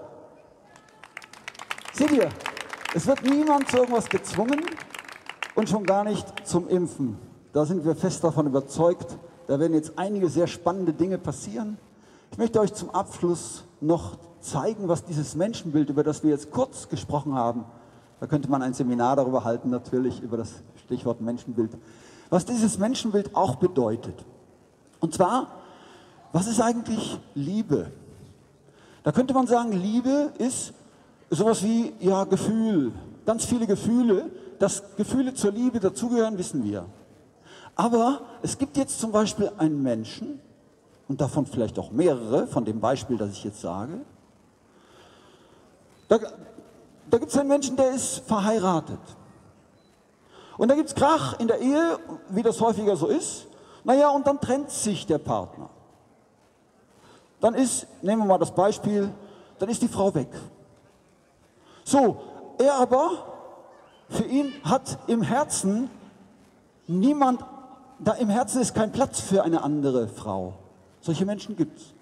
Seht ihr, es wird niemand zu irgendwas gezwungen und schon gar nicht zum Impfen. Da sind wir fest davon überzeugt. Da werden jetzt einige sehr spannende Dinge passieren. Ich möchte euch zum Abschluss noch zeigen, was dieses Menschenbild, über das wir jetzt kurz gesprochen haben, da könnte man ein Seminar darüber halten, natürlich über das Stichwort Menschenbild, was dieses Menschenbild auch bedeutet. Und zwar, was ist eigentlich Liebe? Da könnte man sagen, Liebe ist sowas wie, ja, Gefühl, ganz viele Gefühle. Dass Gefühle zur Liebe dazugehören, wissen wir. Aber es gibt jetzt zum Beispiel einen Menschen, und davon vielleicht auch mehrere, von dem Beispiel, das ich jetzt sage. Da gibt es einen Menschen, der ist verheiratet. Und da gibt es Krach in der Ehe, wie das häufiger so ist. Naja, und dann trennt sich der Partner. Dann ist, nehmen wir mal das Beispiel, dann ist die Frau weg. So, er aber, für ihn hat im Herzen niemand, da im Herzen ist kein Platz für eine andere Frau. Solche Menschen gibt es.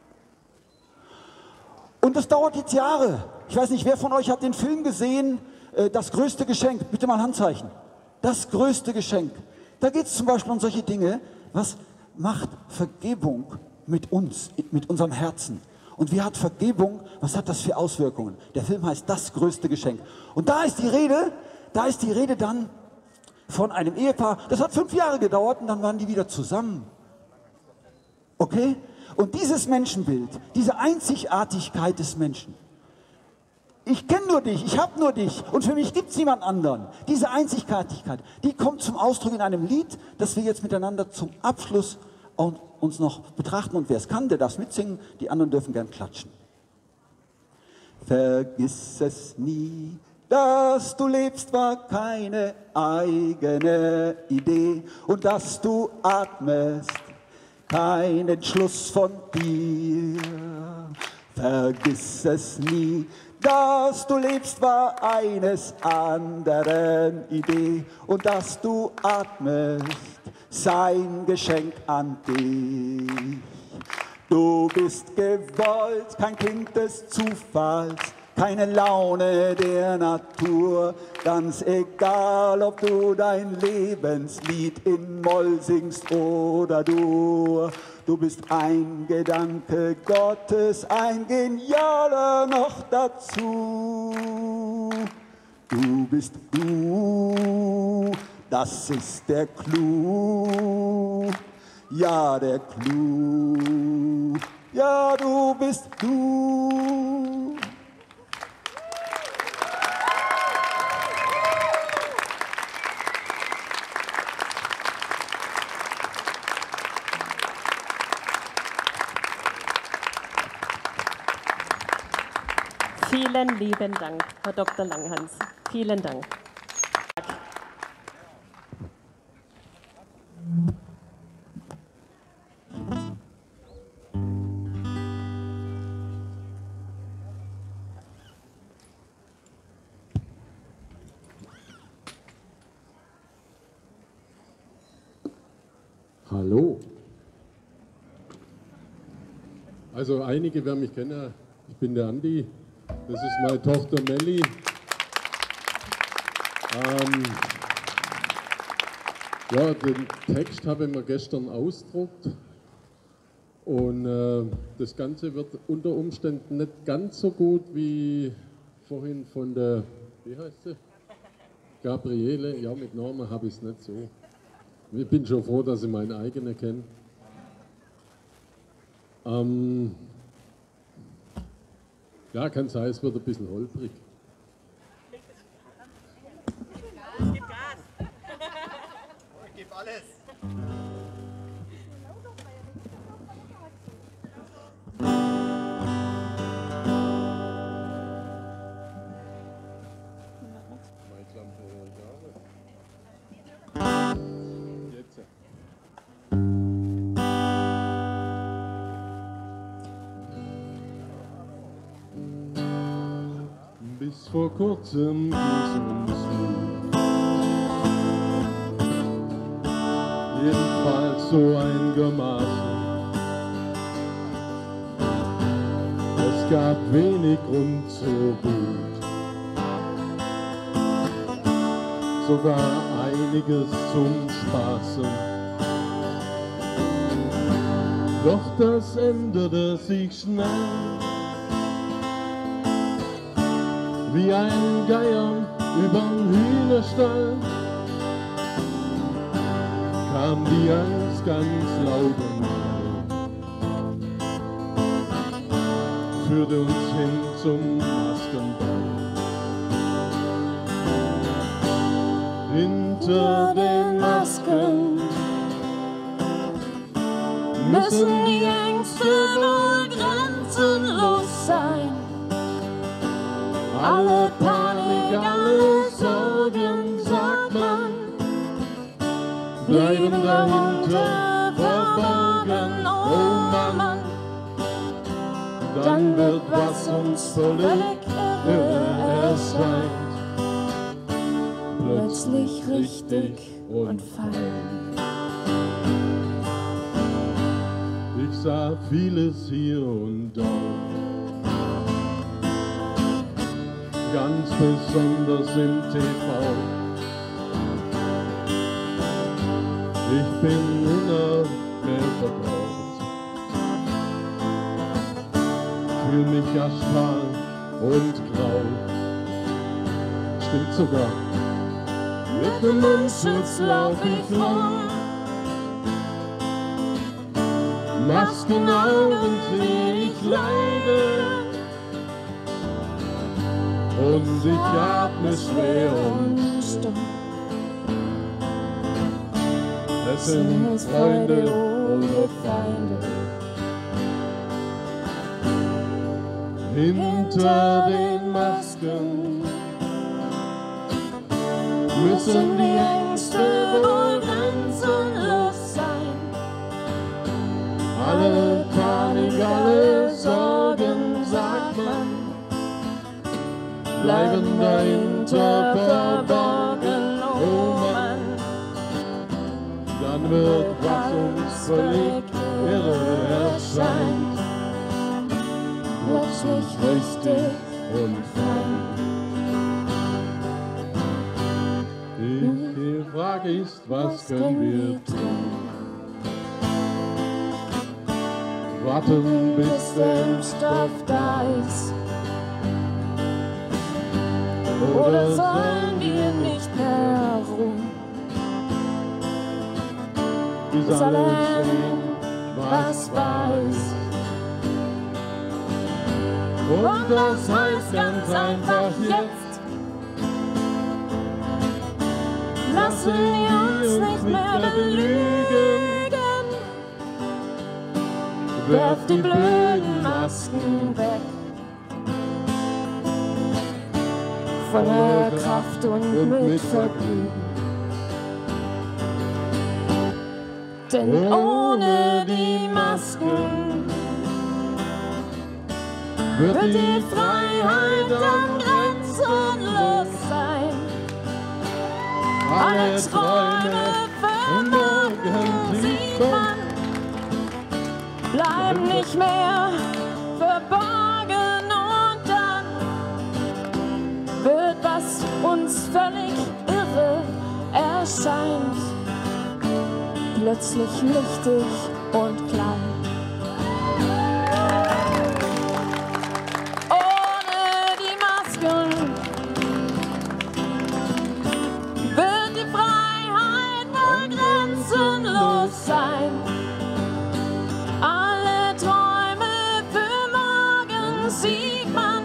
Und das dauert jetzt Jahre. Ich weiß nicht, wer von euch hat den Film gesehen, Das größte Geschenk? Bitte mal ein Handzeichen. Das größte Geschenk. Da geht es zum Beispiel um solche Dinge. Was macht Vergebung mit uns, mit unserem Herzen? Und wie hat Vergebung, was hat das für Auswirkungen? Der Film heißt Das größte Geschenk. Und da ist die Rede dann von einem Ehepaar, das hat 5 Jahre gedauert und dann waren die wieder zusammen. Okay? Und dieses Menschenbild, diese Einzigartigkeit des Menschen, ich kenne nur dich, ich habe nur dich und für mich gibt es niemand anderen. Diese Einzigartigkeit, die kommt zum Ausdruck in einem Lied, das wir jetzt miteinander zum Abschluss uns noch betrachten. Und wer es kann, der darf mitsingen, die anderen dürfen gern klatschen. Vergiss es nie, dass du lebst, war keine eigene Idee und dass du atmest, kein Entschluss von dir. Vergiss es nie, dass du lebst, war eines anderen Idee und dass du atmest, sein Geschenk an dich. Du bist gewollt, kein Kind des Zufalls, keine Laune der Natur, ganz egal, ob du dein Lebenslied in Moll singst oder Dur. Du bist ein Gedanke Gottes, ein genialer noch dazu. Du bist du, das ist der Clou, ja der Clou, ja du bist du. Vielen lieben Dank, Herr Dr. Langhans. Vielen Dank. Hallo. Also einige werden mich kennen. Ich bin der Andi. Das ist meine Tochter Melli. Ja, den Text habe ich mir gestern ausgedruckt und das Ganze wird unter Umständen nicht ganz so gut wie vorhin von der, wie heißt sie? Gabriele. Ja, mit Namen habe ich es nicht so. Ich bin schon froh, dass ich meine eigene kenne. Ja, kann sein, es wird ein bisschen holprig. Gib Gas! Ich gebe alles! Jetzt. Bis vor kurzem ging's uns gut. Jedenfalls so einigermaßen. Es gab wenig Grund zur Wut. Sogar einiges zum Spaßen. Doch das änderte sich schnell. Wie ein Geier überm Hühnerstall kam die Angst ganz laut und schnell, führte uns hin zum Maskenball. Hinter den Masken müssen die Ängste wohl grenzenlos sein. Alle Panik, alle Sorgen, sagt man, bleiben dahinter verborgen, oh Mann. Dann wird, was uns völlig irre erscheint, plötzlich richtig und fein. Ich sah vieles hier und dort, ganz besonders im TV. Ich bin immer mehr vertraut, fühl mich aschfahl und grau. Stimmt sogar, Mit dem Mundschutz lauf ich rum, Maskenaugen seh ich leiden. Und ich atme schwer und stumm. es sind Freunde oder Feinde. Hinter den Masken müssen die Ängste wohl grenzenlos sein. Alle Panik, alle Sorgen, sagt man, bleiben dahinter verborgen, oh Mann. Dann wird, was uns völlig irre erscheint, Plötzlich richtig und fein. Die Frage ist, was können wir tun? Warten, bis der Impfstoff da ist. Oder sollen wir nicht mehr ruhen? Bis alle sehen, was wahr ist. Und das heißt ganz einfach jetzt: lassen wir uns nicht mehr belügen. Werft die blöden Masken weg. Voller Kraft und mit Vergnügen. Denn ohne die Masken wird die Freiheit dann grenzenlos sein. Alle Träume verborgen sieht man, bleiben nicht mehr verborgen, und dann wird, was uns völlig irre erscheint, plötzlich lichtig und klein. Ohne die Masken wird die Freiheit wohl grenzenlos sein. Alle Träume für morgen sieht man,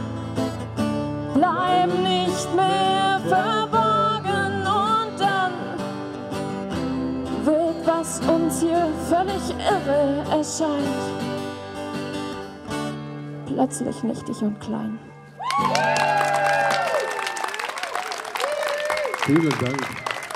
bleiben nicht mehr verborgen, und dann wird, was uns hier völlig irre erscheint, plötzlich nichtig und klein. Vielen Dank.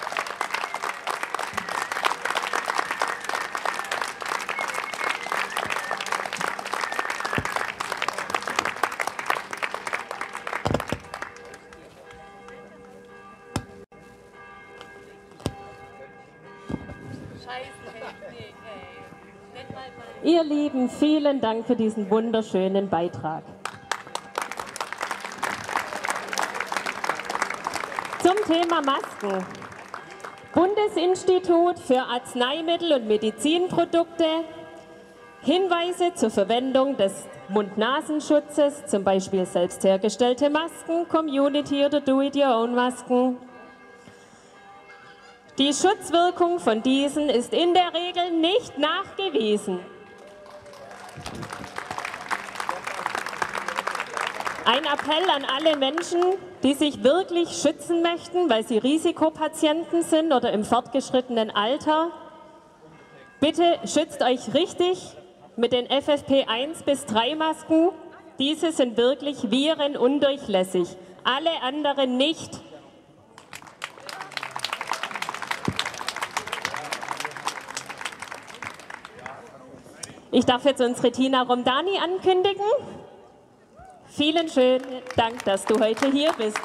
Ihr Lieben, vielen Dank für diesen wunderschönen Beitrag. Zum Thema Masken. Bundesinstitut für Arzneimittel und Medizinprodukte. Hinweise zur Verwendung des Mund-Nasenschutzes, zum Beispiel selbst hergestellte Masken, Community- oder Do-it-your-own-Masken. Die Schutzwirkung von diesen ist in der Regel nicht nachgewiesen. Ein Appell an alle Menschen, die sich wirklich schützen möchten, weil sie Risikopatienten sind oder im fortgeschrittenen Alter. Bitte schützt euch richtig mit den FFP1-3 Masken. Diese sind wirklich virenundurchlässig, alle anderen nicht. Ich darf jetzt unsere Tina Romdani ankündigen. Vielen schönen Dank, dass du heute hier bist.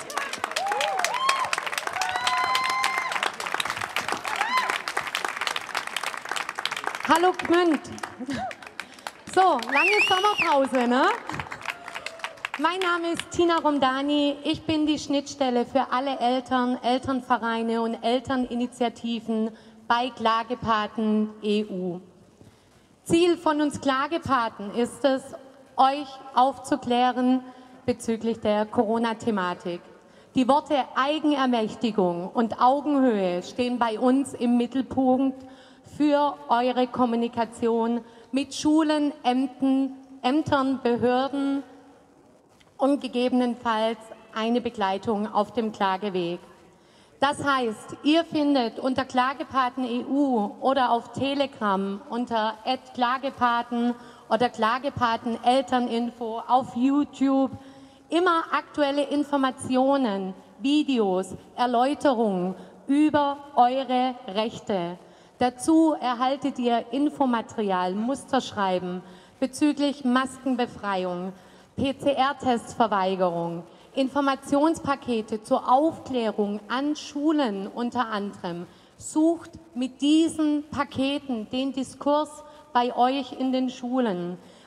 Hallo Gmünd. So, lange Sommerpause, ne? Mein Name ist Tina Romdani. Ich bin die Schnittstelle für alle Eltern, Elternvereine und Elterninitiativen bei Klagepaten EU. Ziel von uns Klagepaten ist es, euch aufzuklären bezüglich der Corona-Thematik. Die Worte Eigenermächtigung und Augenhöhe stehen bei uns im Mittelpunkt für eure Kommunikation mit Schulen, Ämtern, Behörden und gegebenenfalls eine Begleitung auf dem Klageweg. Das heißt, ihr findet unter Klagepaten EU oder auf Telegram unter @Klagepaten oder Klagepaten Elterninfo auf YouTube immer aktuelle Informationen, Videos, Erläuterungen über eure Rechte. Dazu erhaltet ihr Infomaterial, Musterschreiben bezüglich Maskenbefreiung, PCR-Testverweigerung, Informationspakete zur Aufklärung an Schulen unter anderem. Sucht mit diesen Paketen den Diskurs bei euch in den Schulen.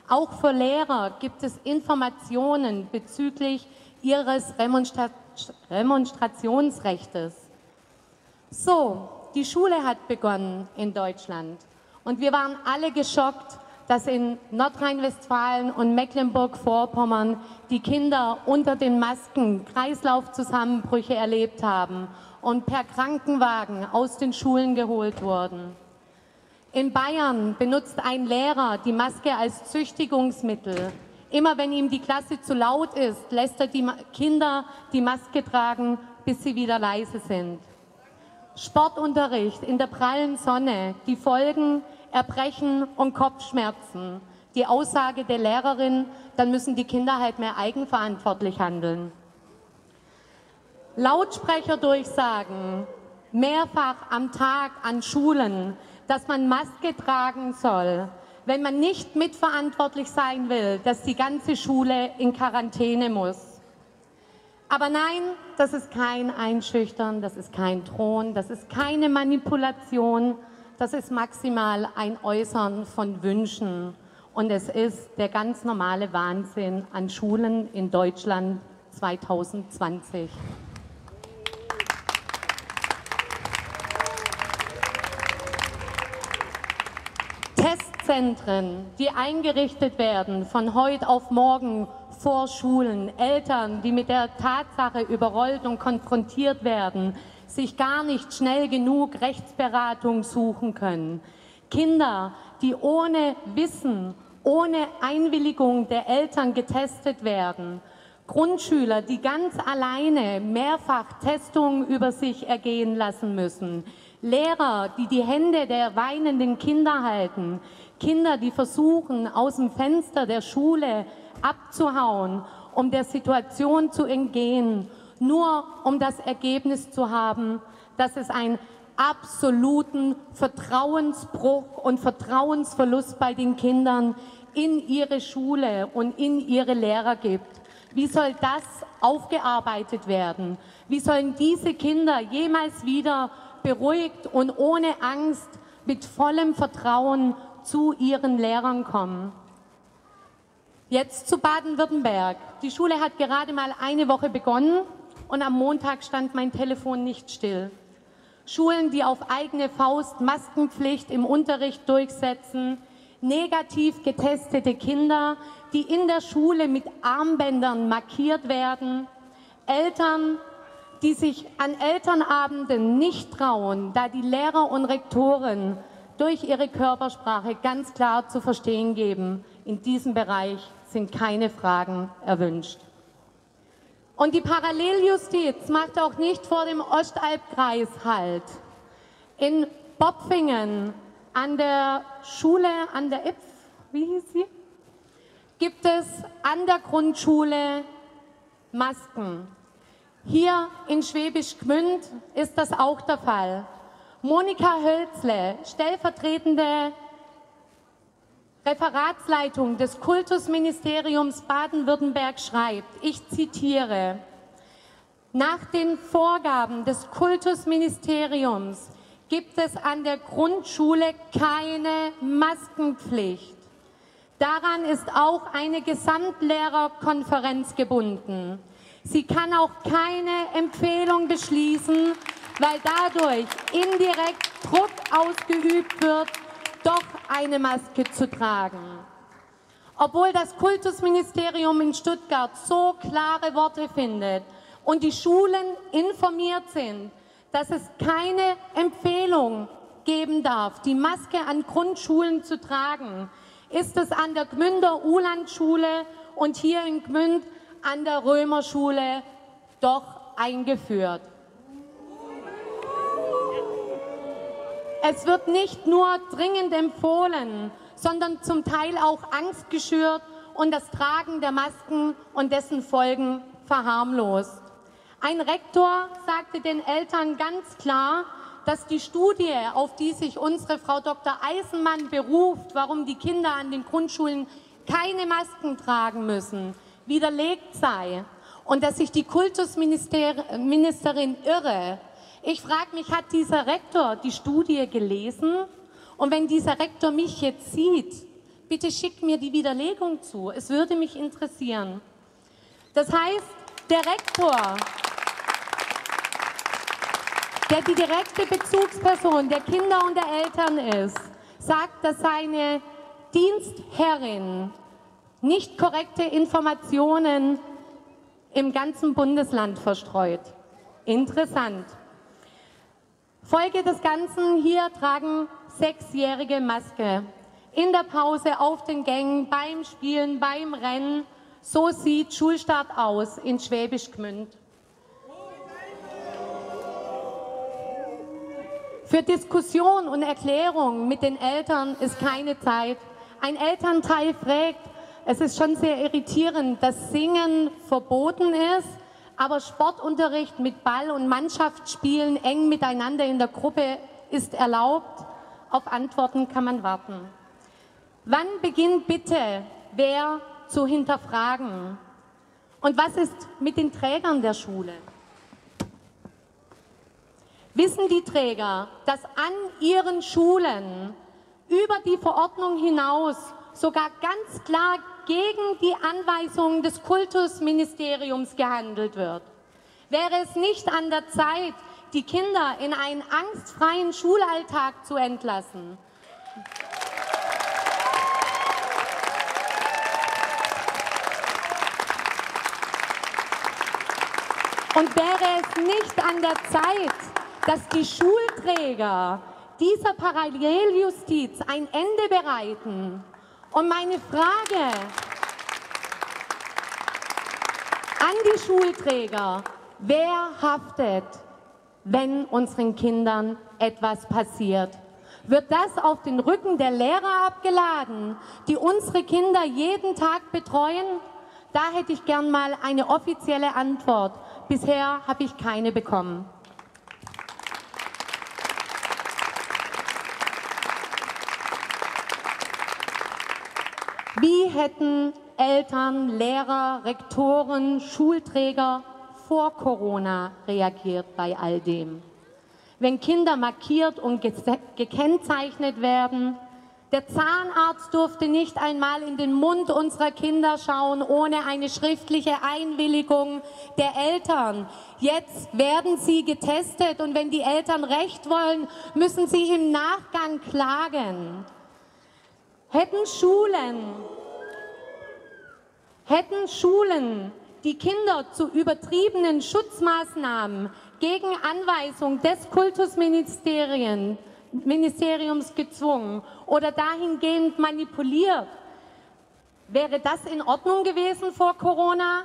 Auch für Lehrer gibt es Informationen bezüglich ihres Remonstrationsrechtes. So, die Schule hat begonnen in Deutschland und wir waren alle geschockt, dass in Nordrhein-Westfalen und Mecklenburg-Vorpommern die Kinder unter den Masken Kreislaufzusammenbrüche erlebt haben und per Krankenwagen aus den Schulen geholt wurden. In Bayern benutzt ein Lehrer die Maske als Züchtigungsmittel. Immer wenn ihm die Klasse zu laut ist, lässt er die Kinder die Maske tragen, bis sie wieder leise sind. Sportunterricht in der prallen Sonne, die Folgen Erbrechen und Kopfschmerzen. Die Aussage der Lehrerin, dann müssen die Kinder halt mehr eigenverantwortlich handeln. Lautsprecherdurchsagen mehrfach am Tag an Schulen, dass man Maske tragen soll, wenn man nicht mitverantwortlich sein will, dass die ganze Schule in Quarantäne muss. Aber nein, das ist kein Einschüchtern, das ist kein Drohen, das ist keine Manipulation, das ist maximal ein Äußern von Wünschen. Und es ist der ganz normale Wahnsinn an Schulen in Deutschland 2020. Testzentren, die eingerichtet werden von heute auf morgen vor Schulen, Eltern, die mit der Tatsache überrollt und konfrontiert werden, sich gar nicht schnell genug Rechtsberatung suchen können. Kinder, die ohne Wissen, ohne Einwilligung der Eltern getestet werden. Grundschüler, die ganz alleine mehrfach Testungen über sich ergehen lassen müssen. Lehrer, die die Hände der weinenden Kinder halten. Kinder, die versuchen, aus dem Fenster der Schule abzuhauen, um der Situation zu entgehen, nur um das Ergebnis zu haben, dass es einen absoluten Vertrauensbruch und Vertrauensverlust bei den Kindern in ihre Schule und in ihre Lehrer gibt. Wie soll das aufgearbeitet werden? Wie sollen diese Kinder jemals wieder beruhigt und ohne Angst mit vollem Vertrauen zu ihren Lehrern kommen? Jetzt zu Baden-Württemberg. Die Schule hat gerade mal eine Woche begonnen und am Montag stand mein Telefon nicht still. Schulen, die auf eigene Faust Maskenpflicht im Unterricht durchsetzen, negativ getestete Kinder, die in der Schule mit Armbändern markiert werden, Eltern, die sich an Elternabenden nicht trauen, da die Lehrer und Rektoren durch ihre Körpersprache ganz klar zu verstehen geben, in diesem Bereich sind keine Fragen erwünscht. Und die Paralleljustiz macht auch nicht vor dem Ostalbkreis Halt. In Bopfingen an der Schule, an der IPF, wie hieß sie, gibt es an der Grundschule Masken. Hier in Schwäbisch Gmünd ist das auch der Fall. Monika Hölzle, stellvertretende Referatsleitung des Kultusministeriums Baden-Württemberg schreibt, ich zitiere, nach den Vorgaben des Kultusministeriums gibt es an der Grundschule keine Maskenpflicht. Daran ist auch eine Gesamtlehrerkonferenz gebunden. Sie kann auch keine Empfehlung beschließen, weil dadurch indirekt Druck ausgeübt wird, doch eine Maske zu tragen. Obwohl das Kultusministerium in Stuttgart so klare Worte findet und die Schulen informiert sind, dass es keine Empfehlung geben darf, die Maske an Grundschulen zu tragen, ist es an der Gmünder Uhlandschule und hier in Gmünd an der Römerschule doch eingeführt. Es wird nicht nur dringend empfohlen, sondern zum Teil auch Angst geschürt und das Tragen der Masken und dessen Folgen verharmlost. Ein Rektor sagte den Eltern ganz klar, dass die Studie, auf die sich unsere Frau Dr. Eisenmann beruft, warum die Kinder an den Grundschulen keine Masken tragen müssen, widerlegt sei und dass sich die Kultusministerin irre. Ich frage mich, hat dieser Rektor die Studie gelesen? Und wenn dieser Rektor mich jetzt sieht, bitte schickt mir die Widerlegung zu. Es würde mich interessieren. Das heißt, der Rektor, der die direkte Bezugsperson der Kinder und der Eltern ist, sagt, dass seine Dienstherrin nicht korrekte Informationen im ganzen Bundesland verstreut. Interessant. Folge des Ganzen: hier tragen 6-Jährige Maske. In der Pause, auf den Gängen, beim Spielen, beim Rennen. So sieht Schulstart aus in Schwäbisch Gmünd. Für Diskussion und Erklärung mit den Eltern ist keine Zeit. Ein Elternteil fragt, es ist schon sehr irritierend, dass Singen verboten ist, aber Sportunterricht mit Ball und Mannschaftsspielen eng miteinander in der Gruppe ist erlaubt. Auf Antworten kann man warten. Wann beginnt bitte wer zu hinterfragen? Und was ist mit den Trägern der Schule? Wissen die Träger, dass an ihren Schulen über die Verordnung hinaus sogar ganz klar gegen die Anweisungen des Kultusministeriums gehandelt wird? Wäre es nicht an der Zeit, die Kinder in einen angstfreien Schulalltag zu entlassen? Und wäre es nicht an der Zeit, dass die Schulträger dieser Paralleljustiz ein Ende bereiten? Und meine Frage an die Schulträger: Wer haftet, wenn unseren Kindern etwas passiert? Wird das auf den Rücken der Lehrer abgeladen, die unsere Kinder jeden Tag betreuen? Da hätte ich gern mal eine offizielle Antwort. Bisher habe ich keine bekommen. Wie hätten Eltern, Lehrer, Rektoren, Schulträger vor Corona reagiert bei all dem? Wenn Kinder markiert und gekennzeichnet werden, der Zahnarzt durfte nicht einmal in den Mund unserer Kinder schauen, ohne eine schriftliche Einwilligung der Eltern. Jetzt werden sie getestet und wenn die Eltern Recht wollen, müssen sie im Nachgang klagen. Hätten Schulen die Kinder zu übertriebenen Schutzmaßnahmen gegen Anweisung des Kultusministeriums gezwungen oder dahingehend manipuliert, wäre das in Ordnung gewesen vor Corona?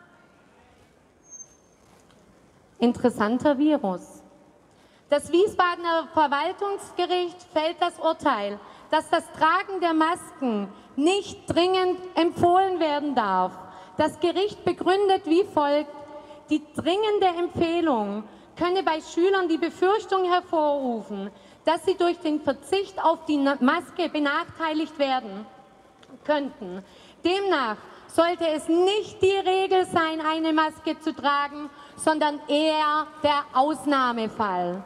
Interessanter Virus. Das Wiesbadener Verwaltungsgericht fällt das Urteil, dass das Tragen der Masken nicht dringend empfohlen werden darf. Das Gericht begründet wie folgt: Die dringende Empfehlung könne bei Schülern die Befürchtung hervorrufen, dass sie durch den Verzicht auf die Maske benachteiligt werden könnten. Demnach sollte es nicht die Regel sein, eine Maske zu tragen, sondern eher der Ausnahmefall.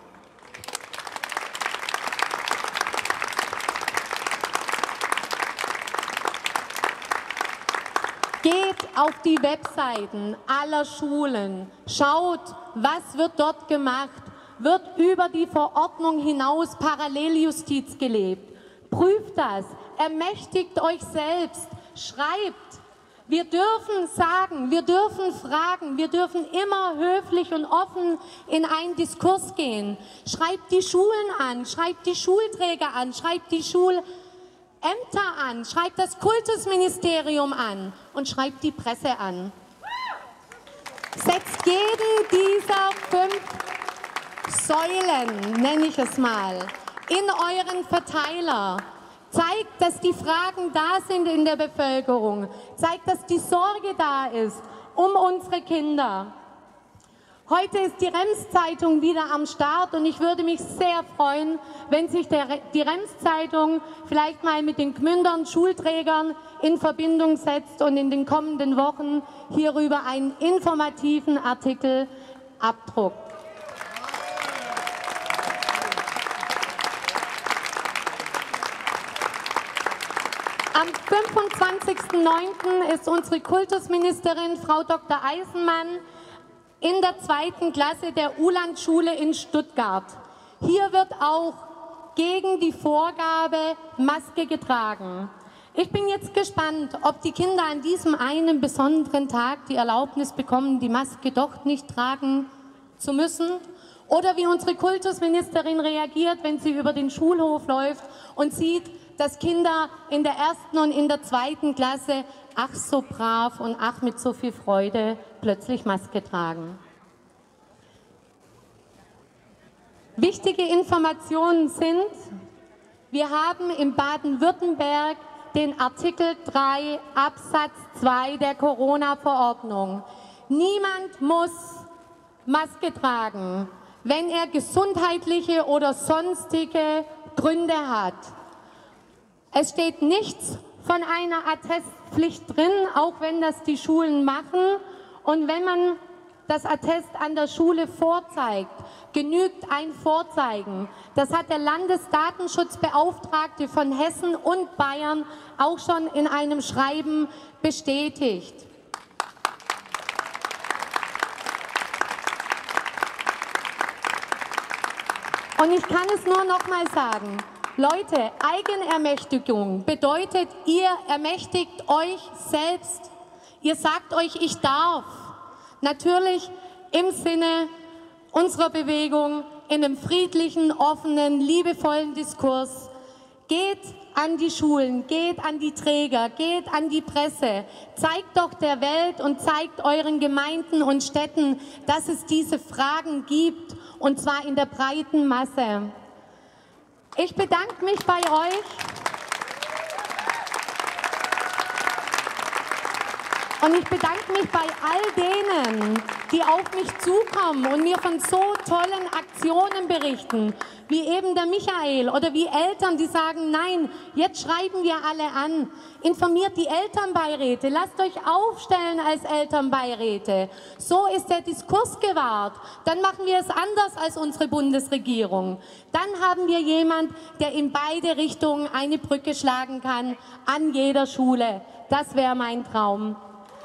Geht auf die Webseiten aller Schulen, schaut, was wird dort gemacht, wird über die Verordnung hinaus Paralleljustiz gelebt. Prüft das, ermächtigt euch selbst, schreibt. Wir dürfen sagen, wir dürfen fragen, wir dürfen immer höflich und offen in einen Diskurs gehen. Schreibt die Schulen an, schreibt die Schulträger an, schreibt die Schulämter an, schreibt das Kultusministerium an und schreibt die Presse an. Setzt jeden dieser 5 Säulen, nenne ich es mal, in euren Verteiler. Zeigt, dass die Fragen da sind in der Bevölkerung. Zeigt, dass die Sorge da ist um unsere Kinder. Heute ist die Rems-Zeitung wieder am Start und ich würde mich sehr freuen, wenn sich die Rems-Zeitung vielleicht mal mit den Gmündern Schulträgern in Verbindung setzt und in den kommenden Wochen hierüber einen informativen Artikel abdruckt. Am 25.09. ist unsere Kultusministerin, Frau Dr. Eisenmann, in der 2. Klasse der Uhlandschule in Stuttgart. Hier wird auch gegen die Vorgabe Maske getragen. Ich bin jetzt gespannt, ob die Kinder an diesem einen besonderen Tag die Erlaubnis bekommen, die Maske doch nicht tragen zu müssen. Oder wie unsere Kultusministerin reagiert, wenn sie über den Schulhof läuft und sieht, dass Kinder in der 1. und in der 2. Klasse ach so brav und ach mit so viel Freude plötzlich Maske tragen. Wichtige Informationen sind, wir haben in Baden-Württemberg den Artikel 3 Absatz 2 der Corona-Verordnung. Niemand muss Maske tragen, wenn er gesundheitliche oder sonstige Gründe hat. Es steht nichts von einer Attestpflicht drin, auch wenn das die Schulen machen. Und wenn man das Attest an der Schule vorzeigt, genügt ein Vorzeigen. Das hat der Landesdatenschutzbeauftragte von Hessen und Bayern auch schon in einem Schreiben bestätigt. Und ich kann es nur noch mal sagen, Leute, Eigenermächtigung bedeutet, ihr ermächtigt euch selbst. Ihr sagt euch, ich darf. Natürlich im Sinne unserer Bewegung, in einem friedlichen, offenen, liebevollen Diskurs. Geht an die Schulen, geht an die Träger, geht an die Presse. Zeigt doch der Welt und zeigt euren Gemeinden und Städten, dass es diese Fragen gibt, und zwar in der breiten Masse. Ich bedanke mich bei euch. Und ich bedanke mich bei all denen, die auf mich zukommen und mir von so tollen Aktionen berichten, wie eben der Michael oder wie Eltern, die sagen, nein, jetzt schreiben wir alle an. Informiert die Elternbeiräte, lasst euch aufstellen als Elternbeiräte. So ist der Diskurs gewahrt. Dann machen wir es anders als unsere Bundesregierung. Dann haben wir jemand, der in beide Richtungen eine Brücke schlagen kann, an jeder Schule. Das wäre mein Traum.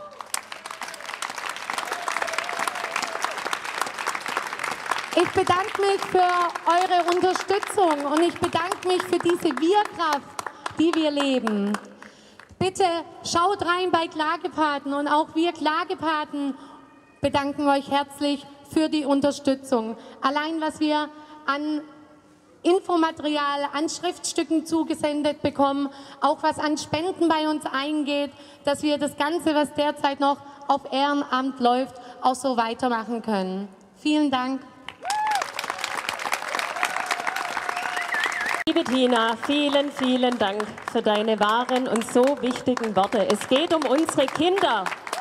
Ich bedanke mich für eure Unterstützung und ich bedanke mich für diese Wir-Kraft, die wir leben. Bitte schaut rein bei Klagepaten und auch wir Klagepaten bedanken euch herzlich für die Unterstützung. Allein was wir an Infomaterial, an Schriftstücken zugesendet bekommen, auch was an Spenden bei uns eingeht, dass wir das Ganze, was derzeit noch auf Ehrenamt läuft, auch so weitermachen können. Vielen Dank. Liebe Tina, vielen, vielen Dank für deine wahren und so wichtigen Worte. Es geht um unsere Kinder.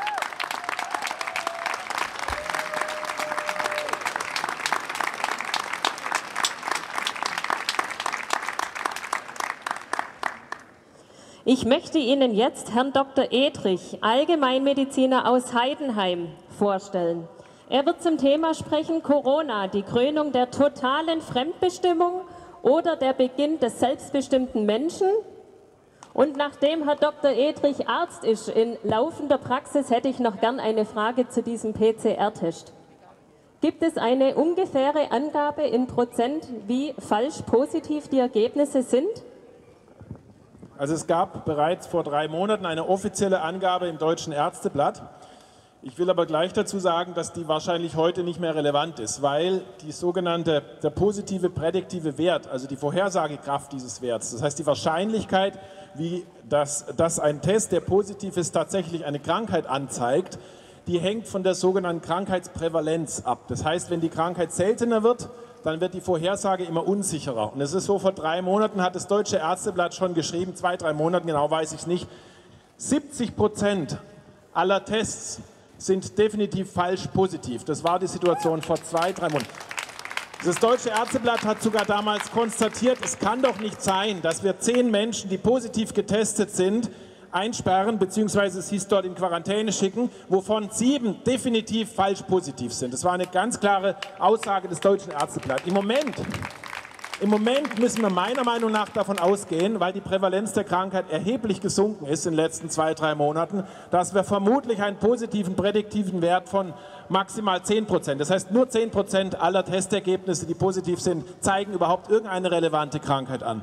Ich möchte Ihnen jetzt Herrn Dr. Edrich, Allgemeinmediziner aus Heidenheim, vorstellen. Er wird zum Thema sprechen, Corona, die Krönung der totalen Fremdbestimmung oder der Beginn des selbstbestimmten Menschen. Und nachdem Herr Dr. Edrich Arzt ist in laufender Praxis, hätte ich noch gern eine Frage zu diesem PCR-Test. Gibt es eine ungefähre Angabe in Prozent, wie falsch positiv die Ergebnisse sind? Also es gab bereits vor 3 Monaten eine offizielle Angabe im Deutschen Ärzteblatt. Ich will aber gleich dazu sagen, dass die wahrscheinlich heute nicht mehr relevant ist, weil der positive prädiktive Wert, also die Vorhersagekraft dieses Werts, das heißt die Wahrscheinlichkeit, dass ein Test, der positiv ist, tatsächlich eine Krankheit anzeigt, die hängt von der sogenannten Krankheitsprävalenz ab. Das heißt, wenn die Krankheit seltener wird, dann wird die Vorhersage immer unsicherer. Und es ist so, vor 3 Monaten hat das Deutsche Ärzteblatt schon geschrieben, 2, 3 Monaten, genau weiß ich es nicht, 70% aller Tests sind definitiv falsch positiv. Das war die Situation vor 2, 3 Monaten. Das Deutsche Ärzteblatt hat sogar damals konstatiert, es kann doch nicht sein, dass wir 10 Menschen, die positiv getestet sind, einsperren, beziehungsweise es hieß dort in Quarantäne schicken, wovon 7 definitiv falsch positiv sind. Das war eine ganz klare Aussage des Deutschen Ärzteblatts. Im Moment Im Moment müssen wir meiner Meinung nach davon ausgehen, weil die Prävalenz der Krankheit erheblich gesunken ist in den letzten 2-3 Monaten, dass wir vermutlich einen positiven prädiktiven Wert von maximal 10%. Das heißt, nur 10% aller Testergebnisse, die positiv sind, zeigen überhaupt irgendeine relevante Krankheit an.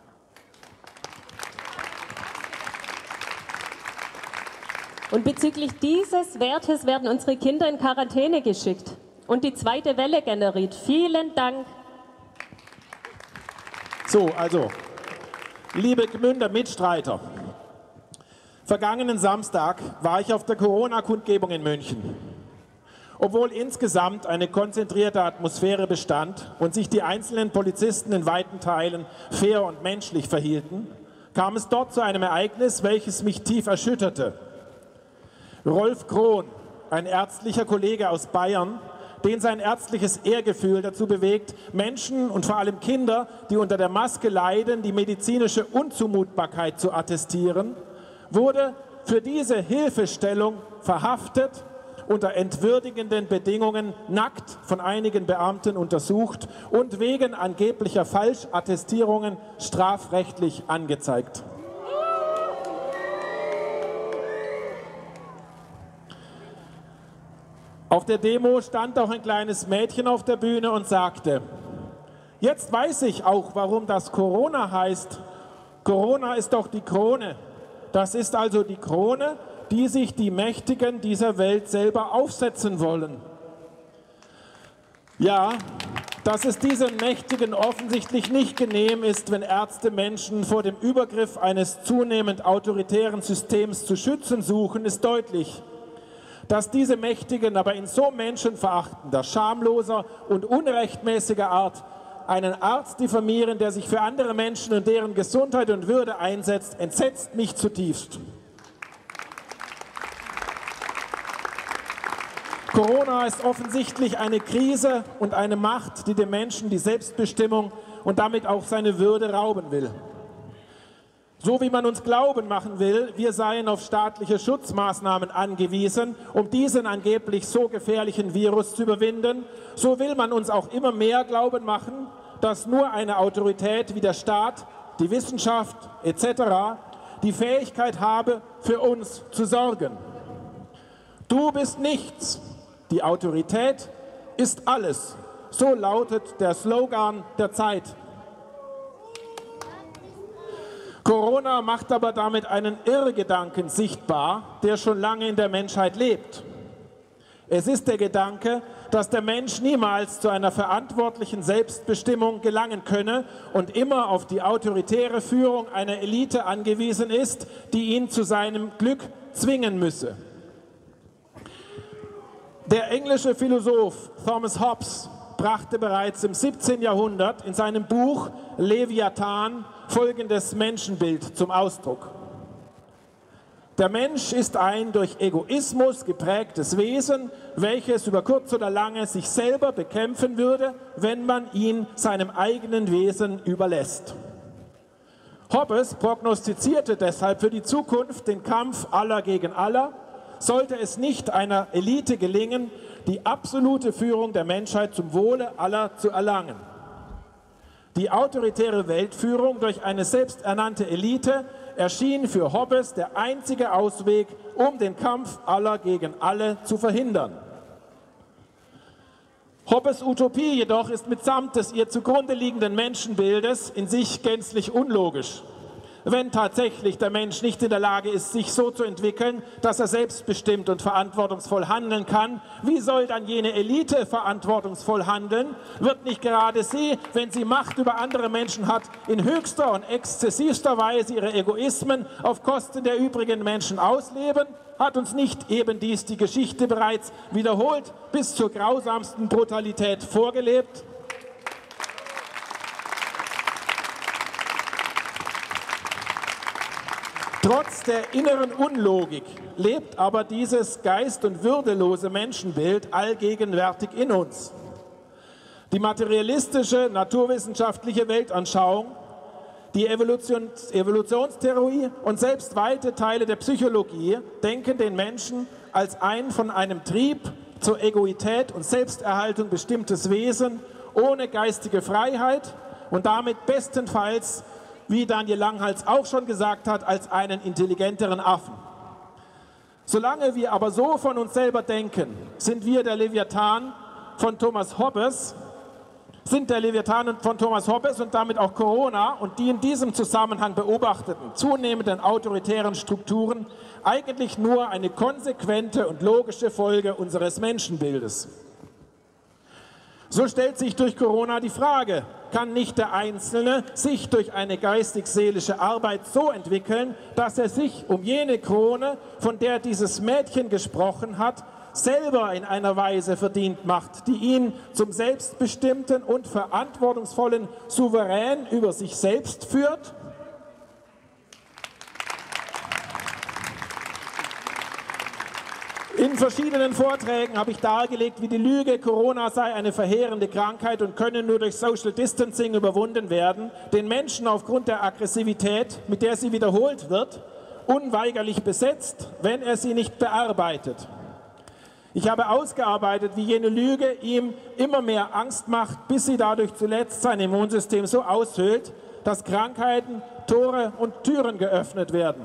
Und bezüglich dieses Wertes werden unsere Kinder in Quarantäne geschickt und die zweite Welle generiert. Vielen Dank. So, also, liebe Gmünder Mitstreiter, vergangenen Samstag war ich auf der Corona-Kundgebung in München. Obwohl insgesamt eine konzentrierte Atmosphäre bestand und sich die einzelnen Polizisten in weiten Teilen fair und menschlich verhielten, kam es dort zu einem Ereignis, welches mich tief erschütterte. Rolf Krohn, ein ärztlicher Kollege aus Bayern, den sein ärztliches Ehrgefühl dazu bewegt, Menschen und vor allem Kinder, die unter der Maske leiden, die medizinische Unzumutbarkeit zu attestieren, wurde für diese Hilfestellung verhaftet, unter entwürdigenden Bedingungen nackt von einigen Beamten untersucht und wegen angeblicher Falschattestierungen strafrechtlich angezeigt. Auf der Demo stand auch ein kleines Mädchen auf der Bühne und sagte: Jetzt weiß ich auch, warum das Corona heißt. Corona ist doch die Krone. Das ist also die Krone, die sich die Mächtigen dieser Welt selber aufsetzen wollen. Ja, dass es diesen Mächtigen offensichtlich nicht genehm ist, wenn Ärzte Menschen vor dem Übergriff eines zunehmend autoritären Systems zu schützen suchen, ist deutlich. Dass diese Mächtigen aber in so menschenverachtender, schamloser und unrechtmäßiger Art einen Arzt diffamieren, der sich für andere Menschen und deren Gesundheit und Würde einsetzt, entsetzt mich zutiefst. Corona ist offensichtlich eine Krise und eine Macht, die dem Menschen die Selbstbestimmung und damit auch seine Würde rauben will. So wie man uns glauben machen will, wir seien auf staatliche Schutzmaßnahmen angewiesen, um diesen angeblich so gefährlichen Virus zu überwinden, so will man uns auch immer mehr glauben machen, dass nur eine Autorität wie der Staat, die Wissenschaft etc. die Fähigkeit habe, für uns zu sorgen. Du bist nichts, die Autorität ist alles. So lautet der Slogan der Zeit. Corona macht aber damit einen Irrgedanken sichtbar, der schon lange in der Menschheit lebt. Es ist der Gedanke, dass der Mensch niemals zu einer verantwortlichen Selbstbestimmung gelangen könne und immer auf die autoritäre Führung einer Elite angewiesen ist, die ihn zu seinem Glück zwingen müsse. Der englische Philosoph Thomas Hobbes brachte bereits im 17. Jahrhundert in seinem Buch Leviathan folgendes Menschenbild zum Ausdruck. Der Mensch ist ein durch Egoismus geprägtes Wesen, welches über kurz oder lange sich selber bekämpfen würde, wenn man ihn seinem eigenen Wesen überlässt. Hobbes prognostizierte deshalb für die Zukunft den Kampf aller gegen aller, sollte es nicht einer Elite gelingen, die absolute Führung der Menschheit zum Wohle aller zu erlangen. Die autoritäre Weltführung durch eine selbsternannte Elite erschien für Hobbes der einzige Ausweg, um den Kampf aller gegen alle zu verhindern. Hobbes Utopie jedoch ist mitsamt des ihr zugrunde liegenden Menschenbildes in sich gänzlich unlogisch. Wenn tatsächlich der Mensch nicht in der Lage ist, sich so zu entwickeln, dass er selbstbestimmt und verantwortungsvoll handeln kann, wie soll dann jene Elite verantwortungsvoll handeln? Wird nicht gerade sie, wenn sie Macht über andere Menschen hat, in höchster und exzessivster Weise ihre Egoismen auf Kosten der übrigen Menschen ausleben? Hat uns nicht eben dies die Geschichte bereits wiederholt bis zur grausamsten Brutalität vorgelebt? Trotz der inneren Unlogik lebt aber dieses geist- und würdelose Menschenbild allgegenwärtig in uns. Die materialistische, naturwissenschaftliche Weltanschauung, die Evolutionstheorie und selbst weite Teile der Psychologie denken den Menschen als ein von einem Trieb zur Egoität und Selbsterhaltung bestimmtes Wesen ohne geistige Freiheit, und damit bestenfalls, wie Daniel Langhals auch schon gesagt hat, als einen intelligenteren Affen. Solange wir aber so von uns selber denken, sind wir der Leviathan von Thomas Hobbes, und damit auch Corona und die in diesem Zusammenhang beobachteten zunehmenden autoritären Strukturen eigentlich nur eine konsequente und logische Folge unseres Menschenbildes. So stellt sich durch Corona die Frage, kann nicht der Einzelne sich durch eine geistig-seelische Arbeit so entwickeln, dass er sich um jene Krone, von der dieses Mädchen gesprochen hat, selber in einer Weise verdient macht, die ihn zum selbstbestimmten und verantwortungsvollen Souverän über sich selbst führt? In verschiedenen Vorträgen habe ich dargelegt, wie die Lüge, Corona sei eine verheerende Krankheit und könne nur durch Social Distancing überwunden werden, den Menschen aufgrund der Aggressivität, mit der sie wiederholt wird, unweigerlich besetzt, wenn er sie nicht bearbeitet. Ich habe ausgearbeitet, wie jene Lüge ihm immer mehr Angst macht, bis sie dadurch zuletzt sein Immunsystem so aushöhlt, dass Krankheiten, Tore und Türen geöffnet werden.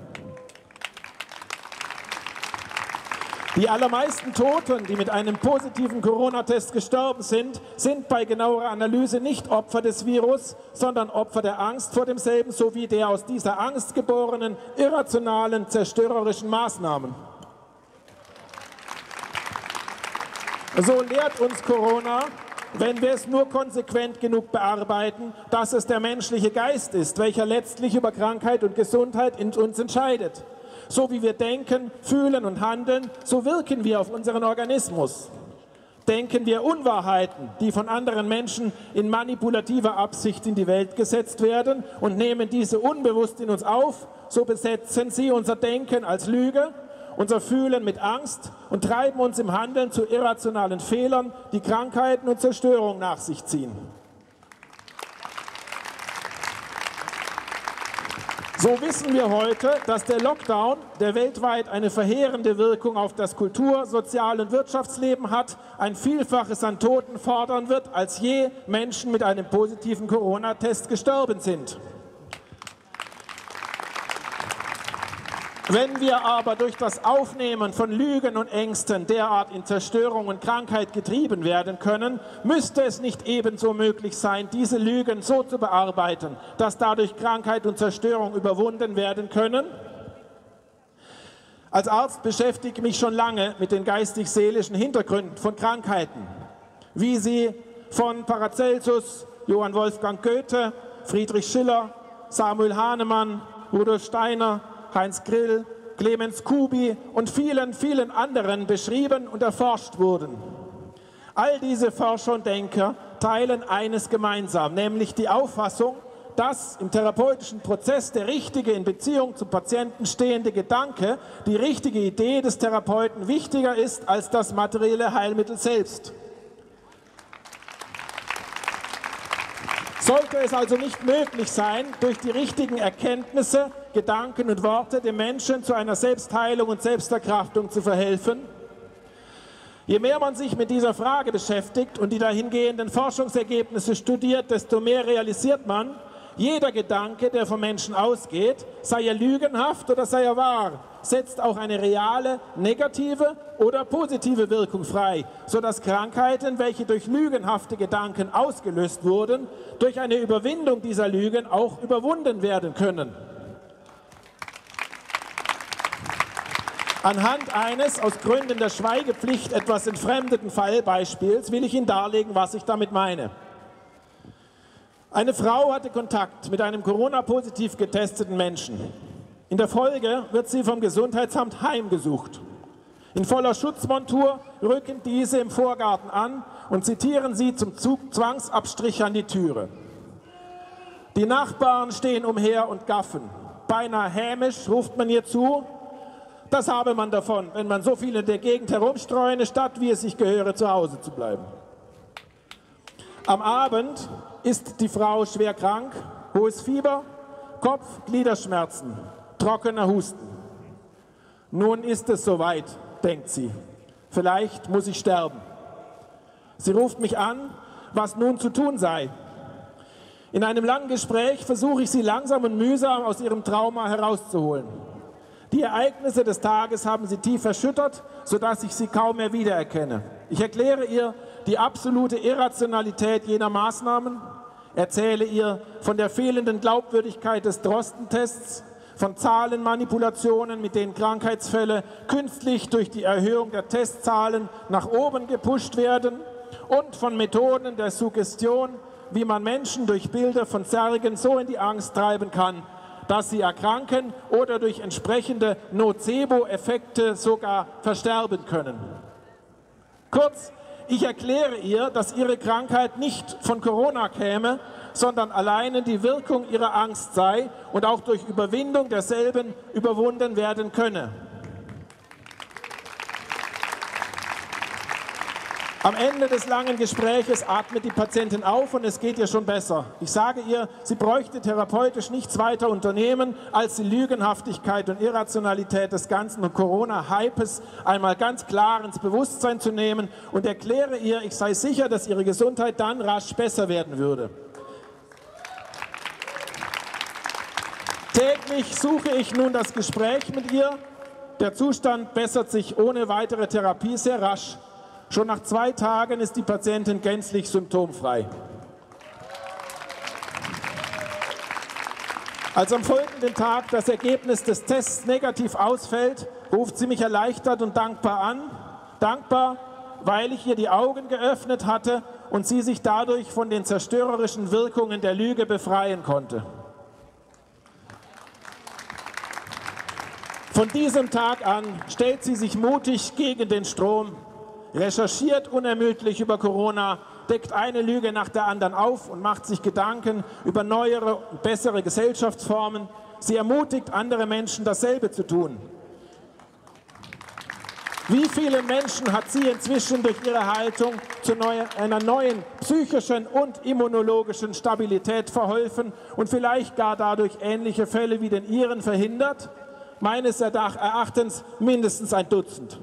Die allermeisten Toten, die mit einem positiven Corona-Test gestorben sind, sind bei genauerer Analyse nicht Opfer des Virus, sondern Opfer der Angst vor demselben sowie der aus dieser Angst geborenen, irrationalen, zerstörerischen Maßnahmen. So lehrt uns Corona, wenn wir es nur konsequent genug bearbeiten, dass es der menschliche Geist ist, welcher letztlich über Krankheit und Gesundheit in uns entscheidet. So wie wir denken, fühlen und handeln, so wirken wir auf unseren Organismus. Denken wir Unwahrheiten, die von anderen Menschen in manipulativer Absicht in die Welt gesetzt werden und nehmen diese unbewusst in uns auf, so besetzen sie unser Denken als Lüge, unser Fühlen mit Angst und treiben uns im Handeln zu irrationalen Fehlern, die Krankheiten und Zerstörung nach sich ziehen. So wissen wir heute, dass der Lockdown, der weltweit eine verheerende Wirkung auf das Kultur-, Sozial- und Wirtschaftsleben hat, ein Vielfaches an Toten fordern wird, als je Menschen mit einem positiven Corona-Test gestorben sind. Wenn wir aber durch das Aufnehmen von Lügen und Ängsten derart in Zerstörung und Krankheit getrieben werden können, müsste es nicht ebenso möglich sein, diese Lügen so zu bearbeiten, dass dadurch Krankheit und Zerstörung überwunden werden können? Als Arzt beschäftige ich mich schon lange mit den geistig-seelischen Hintergründen von Krankheiten, wie sie von Paracelsus, Johann Wolfgang Goethe, Friedrich Schiller, Samuel Hahnemann, Rudolf Steiner, Heinz Grill, Clemens Kubi und vielen, vielen anderen beschrieben und erforscht wurden. All diese Forscher und Denker teilen eines gemeinsam, nämlich die Auffassung, dass im therapeutischen Prozess der richtige, in Beziehung zum Patienten stehende Gedanke, die richtige Idee des Therapeuten wichtiger ist als das materielle Heilmittel selbst. Sollte es also nicht möglich sein, durch die richtigen Erkenntnisse, Gedanken und Worte dem Menschen zu einer Selbstheilung und Selbsterkraftung zu verhelfen? Je mehr man sich mit dieser Frage beschäftigt und die dahingehenden Forschungsergebnisse studiert, desto mehr realisiert man, jeder Gedanke, der vom Menschen ausgeht, sei er lügenhaft oder sei er wahr, setzt auch eine reale, negative oder positive Wirkung frei, sodass Krankheiten, welche durch lügenhafte Gedanken ausgelöst wurden, durch eine Überwindung dieser Lügen auch überwunden werden können. Anhand eines aus Gründen der Schweigepflicht etwas entfremdeten Fallbeispiels will ich Ihnen darlegen, was ich damit meine. Eine Frau hatte Kontakt mit einem Corona-positiv getesteten Menschen. In der Folge wird sie vom Gesundheitsamt heimgesucht. In voller Schutzmontur rücken diese im Vorgarten an und zitieren sie zum Zwangsabstrich an die Türe. Die Nachbarn stehen umher und gaffen. Beinahe hämisch ruft man ihr zu: Das habe man davon, wenn man so viel in der Gegend herumstreune, statt wie es sich gehöre, zu Hause zu bleiben. Am Abend ist die Frau schwer krank, hohes Fieber, Kopf-, Gliederschmerzen, trockener Husten. Nun ist es soweit, denkt sie. Vielleicht muss ich sterben. Sie ruft mich an, was nun zu tun sei. In einem langen Gespräch versuche ich Sie langsam und mühsam aus Ihrem Trauma herauszuholen. Die Ereignisse des Tages haben Sie tief erschüttert, sodass ich Sie kaum mehr wiedererkenne. Ich erkläre ihr die absolute Irrationalität jener Maßnahmen, erzähle ihr von der fehlenden Glaubwürdigkeit des Drosten-Tests, von Zahlenmanipulationen, mit denen Krankheitsfälle künstlich durch die Erhöhung der Testzahlen nach oben gepusht werden und von Methoden der Suggestion, wie man Menschen durch Bilder von Särgen so in die Angst treiben kann, dass sie erkranken oder durch entsprechende Nocebo-Effekte sogar versterben können. Kurz, ich erkläre ihr, dass ihre Krankheit nicht von Corona käme, sondern alleine die Wirkung ihrer Angst sei und auch durch Überwindung derselben überwunden werden könne. Am Ende des langen Gespräches atmet die Patientin auf und es geht ihr schon besser. Ich sage ihr, sie bräuchte therapeutisch nichts weiter unternehmen, als die Lügenhaftigkeit und Irrationalität des ganzen Corona-Hypes einmal ganz klar ins Bewusstsein zu nehmen und erkläre ihr, ich sei sicher, dass ihre Gesundheit dann rasch besser werden würde. Täglich suche ich nun das Gespräch mit ihr. Der Zustand bessert sich ohne weitere Therapie sehr rasch. Schon nach 2 Tagen ist die Patientin gänzlich symptomfrei. Als am folgenden Tag das Ergebnis des Tests negativ ausfällt, ruft sie mich erleichtert und dankbar an. Dankbar, weil ich ihr die Augen geöffnet hatte und sie sich dadurch von den zerstörerischen Wirkungen der Lüge befreien konnte. Von diesem Tag an stellt sie sich mutig gegen den Strom, recherchiert unermüdlich über Corona, deckt eine Lüge nach der anderen auf und macht sich Gedanken über neuere und bessere Gesellschaftsformen. Sie ermutigt andere Menschen, dasselbe zu tun. Wie viele Menschen hat sie inzwischen durch ihre Haltung zu einer neuen psychischen und immunologischen Stabilität verholfen und vielleicht gar dadurch ähnliche Fälle wie den ihren verhindert? Meines Erachtens mindestens ein Dutzend.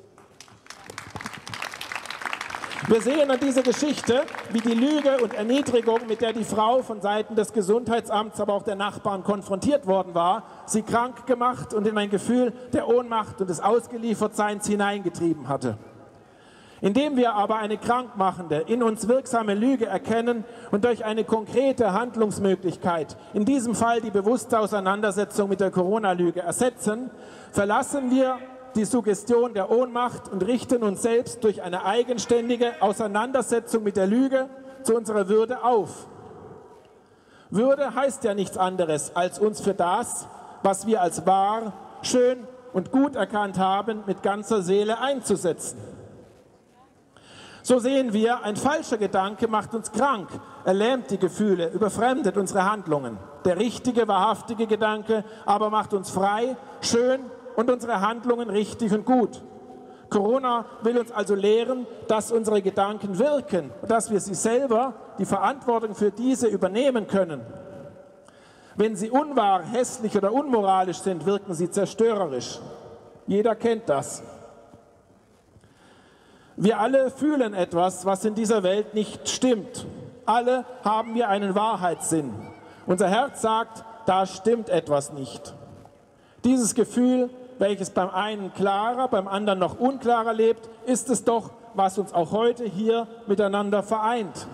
Wir sehen an dieser Geschichte, wie die Lüge und Erniedrigung, mit der die Frau von Seiten des Gesundheitsamts, aber auch der Nachbarn konfrontiert worden war, sie krank gemacht und in ein Gefühl der Ohnmacht und des Ausgeliefertseins hineingetrieben hatte. Indem wir aber eine krankmachende, in uns wirksame Lüge erkennen und durch eine konkrete Handlungsmöglichkeit, in diesem Fall die bewusste Auseinandersetzung mit der Corona-Lüge, ersetzen, verlassen wir die Suggestion der Ohnmacht und richten uns selbst durch eine eigenständige Auseinandersetzung mit der Lüge zu unserer Würde auf. Würde heißt ja nichts anderes, als uns für das, was wir als wahr, schön und gut erkannt haben, mit ganzer Seele einzusetzen. So sehen wir, ein falscher Gedanke macht uns krank, er lähmt die Gefühle, überfremdet unsere Handlungen. Der richtige, wahrhaftige Gedanke aber macht uns frei, schön und unsere Handlungen richtig und gut. Corona will uns also lehren, dass unsere Gedanken wirken und dass wir sie selber, die Verantwortung für diese, übernehmen können. Wenn sie unwahr, hässlich oder unmoralisch sind, wirken sie zerstörerisch. Jeder kennt das. Wir alle fühlen etwas, was in dieser Welt nicht stimmt. Alle haben wir einen Wahrheitssinn. Unser Herz sagt, da stimmt etwas nicht. Dieses Gefühl, welches beim einen klarer, beim anderen noch unklarer lebt, ist es doch, was uns auch heute hier miteinander vereint.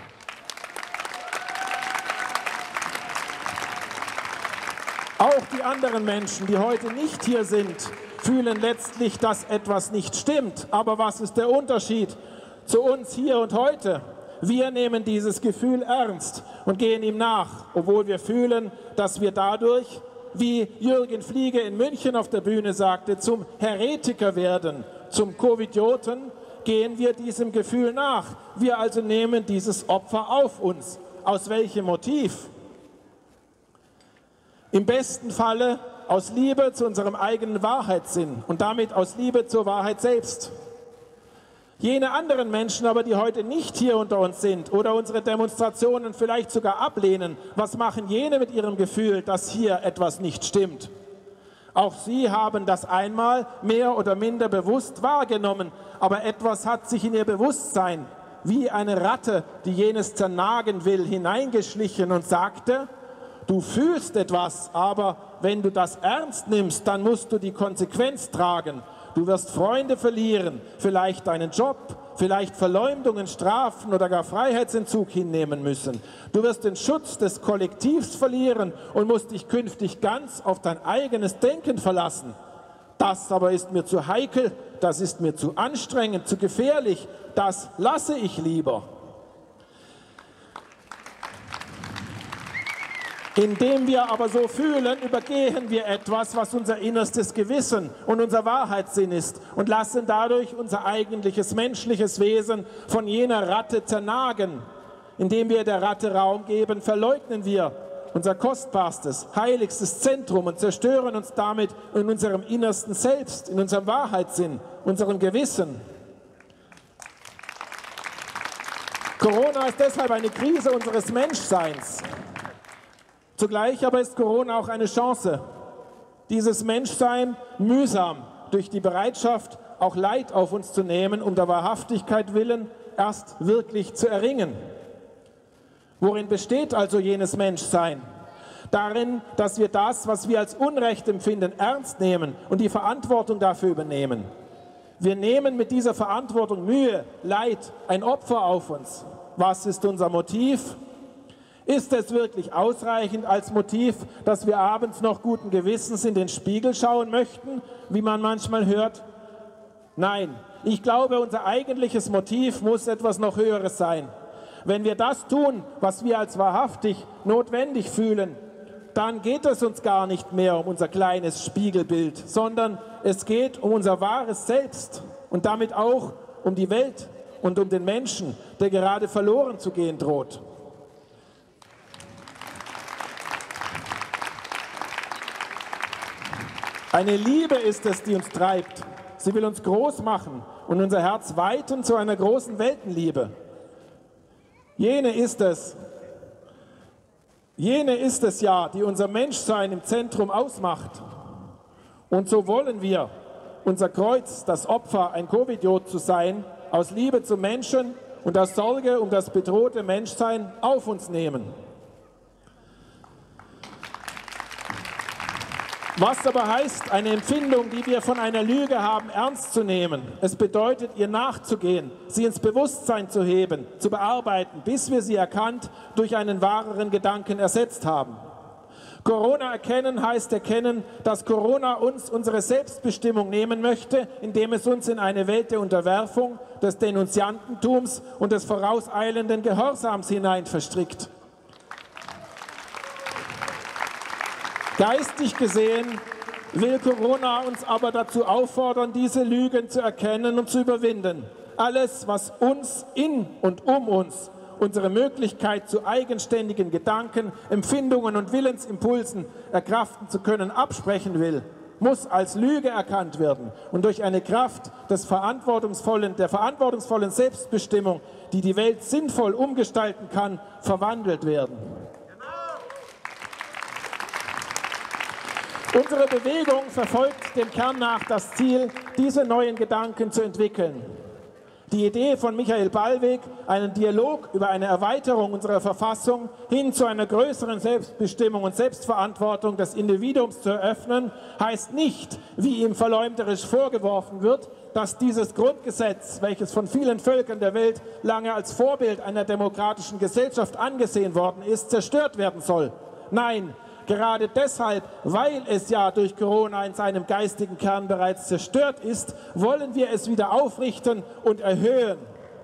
Auch die anderen Menschen, die heute nicht hier sind, fühlen letztlich, dass etwas nicht stimmt. Aber was ist der Unterschied zu uns hier und heute? Wir nehmen dieses Gefühl ernst und gehen ihm nach, obwohl wir fühlen, dass wir dadurch, wie Jürgen Fliege in München auf der Bühne sagte, zum Heretiker werden, zum Covidioten, gehen wir diesem Gefühl nach. Wir also nehmen dieses Opfer auf uns. Aus welchem Motiv? Im besten Falle aus Liebe zu unserem eigenen Wahrheitssinn und damit aus Liebe zur Wahrheit selbst. Jene anderen Menschen aber, die heute nicht hier unter uns sind oder unsere Demonstrationen vielleicht sogar ablehnen, was machen jene mit ihrem Gefühl, dass hier etwas nicht stimmt? Auch sie haben das einmal mehr oder minder bewusst wahrgenommen, aber etwas hat sich in ihr Bewusstsein wie eine Ratte, die jenes zernagen will, hineingeschlichen und sagte, du fühlst etwas, aber wenn du das ernst nimmst, dann musst du die Konsequenz tragen. Du wirst Freunde verlieren, vielleicht deinen Job, vielleicht Verleumdungen, Strafen oder gar Freiheitsentzug hinnehmen müssen. Du wirst den Schutz des Kollektivs verlieren und musst dich künftig ganz auf dein eigenes Denken verlassen. Das aber ist mir zu heikel, das ist mir zu anstrengend, zu gefährlich, das lasse ich lieber. Indem wir aber so fühlen, übergehen wir etwas, was unser innerstes Gewissen und unser Wahrheitssinn ist und lassen dadurch unser eigentliches menschliches Wesen von jener Ratte zernagen. Indem wir der Ratte Raum geben, verleugnen wir unser kostbarstes, heiligstes Zentrum und zerstören uns damit in unserem innersten Selbst, in unserem Wahrheitssinn, unserem Gewissen. Corona ist deshalb eine Krise unseres Menschseins. Zugleich aber ist Corona auch eine Chance, dieses Menschsein mühsam durch die Bereitschaft, auch Leid auf uns zu nehmen, um der Wahrhaftigkeit willen erst wirklich zu erringen. Worin besteht also jenes Menschsein? Darin, dass wir das, was wir als Unrecht empfinden, ernst nehmen und die Verantwortung dafür übernehmen. Wir nehmen mit dieser Verantwortung Mühe, Leid, ein Opfer auf uns. Was ist unser Motiv? Ist es wirklich ausreichend als Motiv, dass wir abends noch guten Gewissens in den Spiegel schauen möchten, wie man manchmal hört? Nein, ich glaube, unser eigentliches Motiv muss etwas noch Höheres sein. Wenn wir das tun, was wir als wahrhaftig notwendig fühlen, dann geht es uns gar nicht mehr um unser kleines Spiegelbild, sondern es geht um unser wahres Selbst und damit auch um die Welt und um den Menschen, der gerade verloren zu gehen droht. Eine Liebe ist es, die uns treibt. Sie will uns groß machen und unser Herz weiten zu einer großen Weltenliebe. Jene ist es ja, die unser Menschsein im Zentrum ausmacht. Und so wollen wir unser Kreuz, das Opfer, ein Covidiot zu sein, aus Liebe zum Menschen und aus Sorge um das bedrohte Menschsein auf uns nehmen. Was aber heißt, eine Empfindung, die wir von einer Lüge haben, ernst zu nehmen? Es bedeutet, ihr nachzugehen, sie ins Bewusstsein zu heben, zu bearbeiten, bis wir sie erkannt durch einen wahreren Gedanken ersetzt haben. Corona erkennen heißt erkennen, dass Corona uns unsere Selbstbestimmung nehmen möchte, indem es uns in eine Welt der Unterwerfung, des Denunziantentums und des vorauseilenden Gehorsams hinein verstrickt. Geistig gesehen will Corona uns aber dazu auffordern, diese Lügen zu erkennen und zu überwinden. Alles, was uns in und um uns unsere Möglichkeit zu eigenständigen Gedanken, Empfindungen und Willensimpulsen erkraften zu können, absprechen will, muss als Lüge erkannt werden und durch eine Kraft der verantwortungsvollen Selbstbestimmung, die die Welt sinnvoll umgestalten kann, verwandelt werden. Unsere Bewegung verfolgt dem Kern nach das Ziel, diese neuen Gedanken zu entwickeln. Die Idee von Michael Ballweg, einen Dialog über eine Erweiterung unserer Verfassung hin zu einer größeren Selbstbestimmung und Selbstverantwortung des Individuums zu eröffnen, heißt nicht, wie ihm verleumderisch vorgeworfen wird, dass dieses Grundgesetz, welches von vielen Völkern der Welt lange als Vorbild einer demokratischen Gesellschaft angesehen worden ist, zerstört werden soll. Nein, gerade deshalb, weil es ja durch Corona in seinem geistigen Kern bereits zerstört ist, wollen wir es wieder aufrichten und erhöhen.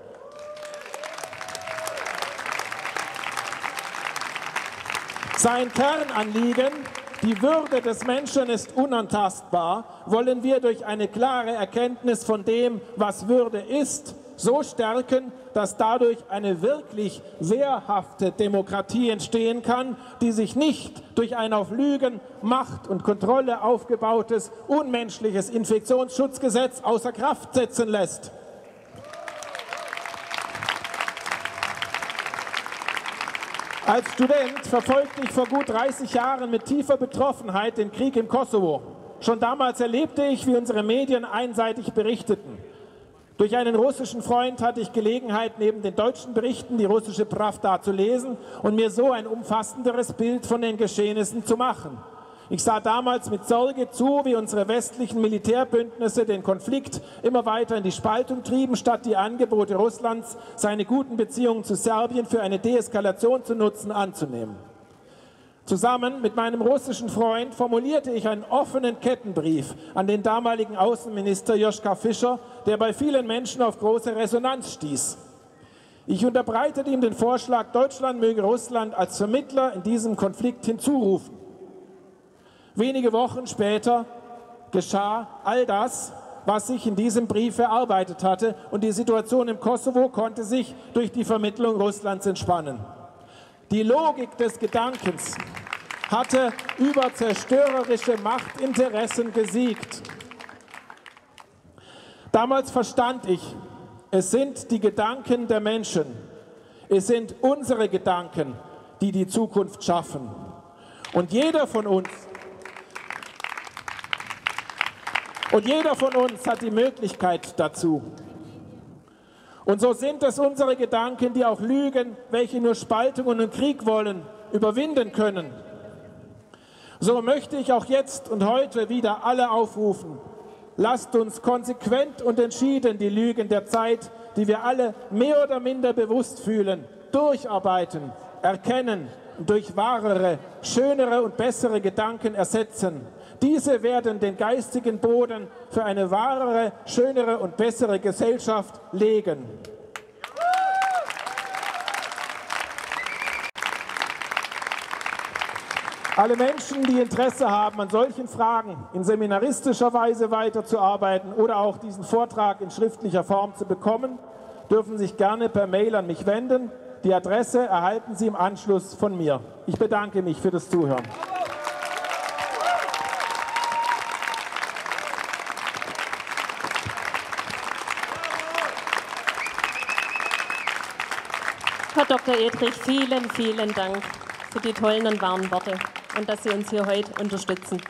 Sein Kernanliegen, die Würde des Menschen ist unantastbar, wollen wir durch eine klare Erkenntnis von dem, was Würde ist, so stärken, dass dadurch eine wirklich wehrhafte Demokratie entstehen kann, die sich nicht durch ein auf Lügen, Macht und Kontrolle aufgebautes, unmenschliches Infektionsschutzgesetz außer Kraft setzen lässt. Als Student verfolgte ich vor gut 30 Jahren mit tiefer Betroffenheit den Krieg im Kosovo. Schon damals erlebte ich, wie unsere Medien einseitig berichteten. Durch einen russischen Freund hatte ich Gelegenheit, neben den deutschen Berichten die russische Pravda zu lesen und mir so ein umfassenderes Bild von den Geschehnissen zu machen. Ich sah damals mit Sorge zu, wie unsere westlichen Militärbündnisse den Konflikt immer weiter in die Spaltung trieben, statt die Angebote Russlands, seine guten Beziehungen zu Serbien für eine Deeskalation zu nutzen, anzunehmen. Zusammen mit meinem russischen Freund formulierte ich einen offenen Kettenbrief an den damaligen Außenminister Joschka Fischer, der bei vielen Menschen auf große Resonanz stieß. Ich unterbreitete ihm den Vorschlag, Deutschland möge Russland als Vermittler in diesem Konflikt hinzurufen. Wenige Wochen später geschah all das, was sich in diesem Brief erarbeitet hatte, und die Situation im Kosovo konnte sich durch die Vermittlung Russlands entspannen. Die Logik des Gedankens hatte über zerstörerische Machtinteressen gesiegt. Damals verstand ich, es sind die Gedanken der Menschen, es sind unsere Gedanken, die die Zukunft schaffen. Und jeder von uns hat die Möglichkeit dazu. Und so sind es unsere Gedanken, die auch Lügen, welche nur Spaltungen und Krieg wollen, überwinden können. So möchte ich auch jetzt und heute wieder alle aufrufen. Lasst uns konsequent und entschieden die Lügen der Zeit, die wir alle mehr oder minder bewusst fühlen, durcharbeiten, erkennen und durch wahrere, schönere und bessere Gedanken ersetzen. Diese werden den geistigen Boden für eine wahrere, schönere und bessere Gesellschaft legen. Alle Menschen, die Interesse haben, an solchen Fragen in seminaristischer Weise weiterzuarbeiten oder auch diesen Vortrag in schriftlicher Form zu bekommen, dürfen sich gerne per Mail an mich wenden. Die Adresse erhalten Sie im Anschluss von mir. Ich bedanke mich für das Zuhören. Herr Dr. Edrich, vielen, vielen Dank für die tollen und warmen Worte und dass Sie uns hier heute unterstützen.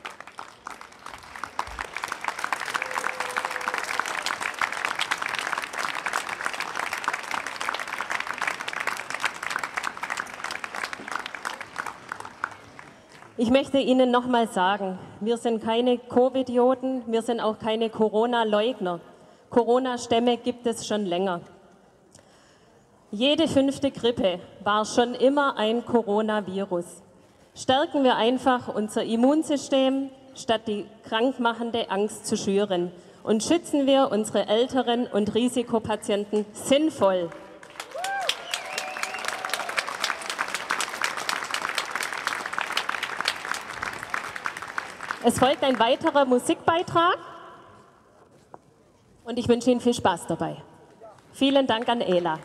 Ich möchte Ihnen noch mal sagen, wir sind keine Covidioten, wir sind auch keine Corona-Leugner. Corona-Stämme gibt es schon länger. Jede 5. Grippe war schon immer ein Coronavirus. Stärken wir einfach unser Immunsystem, statt die krankmachende Angst zu schüren. Und schützen wir unsere Älteren und Risikopatienten sinnvoll. Es folgt ein weiterer Musikbeitrag und ich wünsche Ihnen viel Spaß dabei. Vielen Dank an Ela.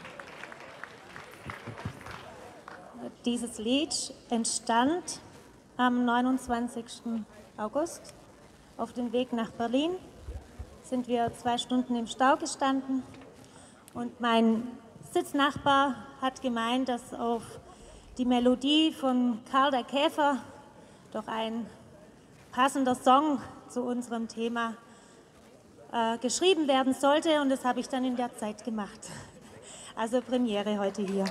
Dieses Lied entstand am 29. August. Auf dem Weg nach Berlin sind wir 2 Stunden im Stau gestanden und mein Sitznachbar hat gemeint, dass auf die Melodie von Karl der Käfer doch ein passender Song zu unserem Thema geschrieben werden sollte, und das habe ich dann in der Zeit gemacht. Also Premiere heute hier.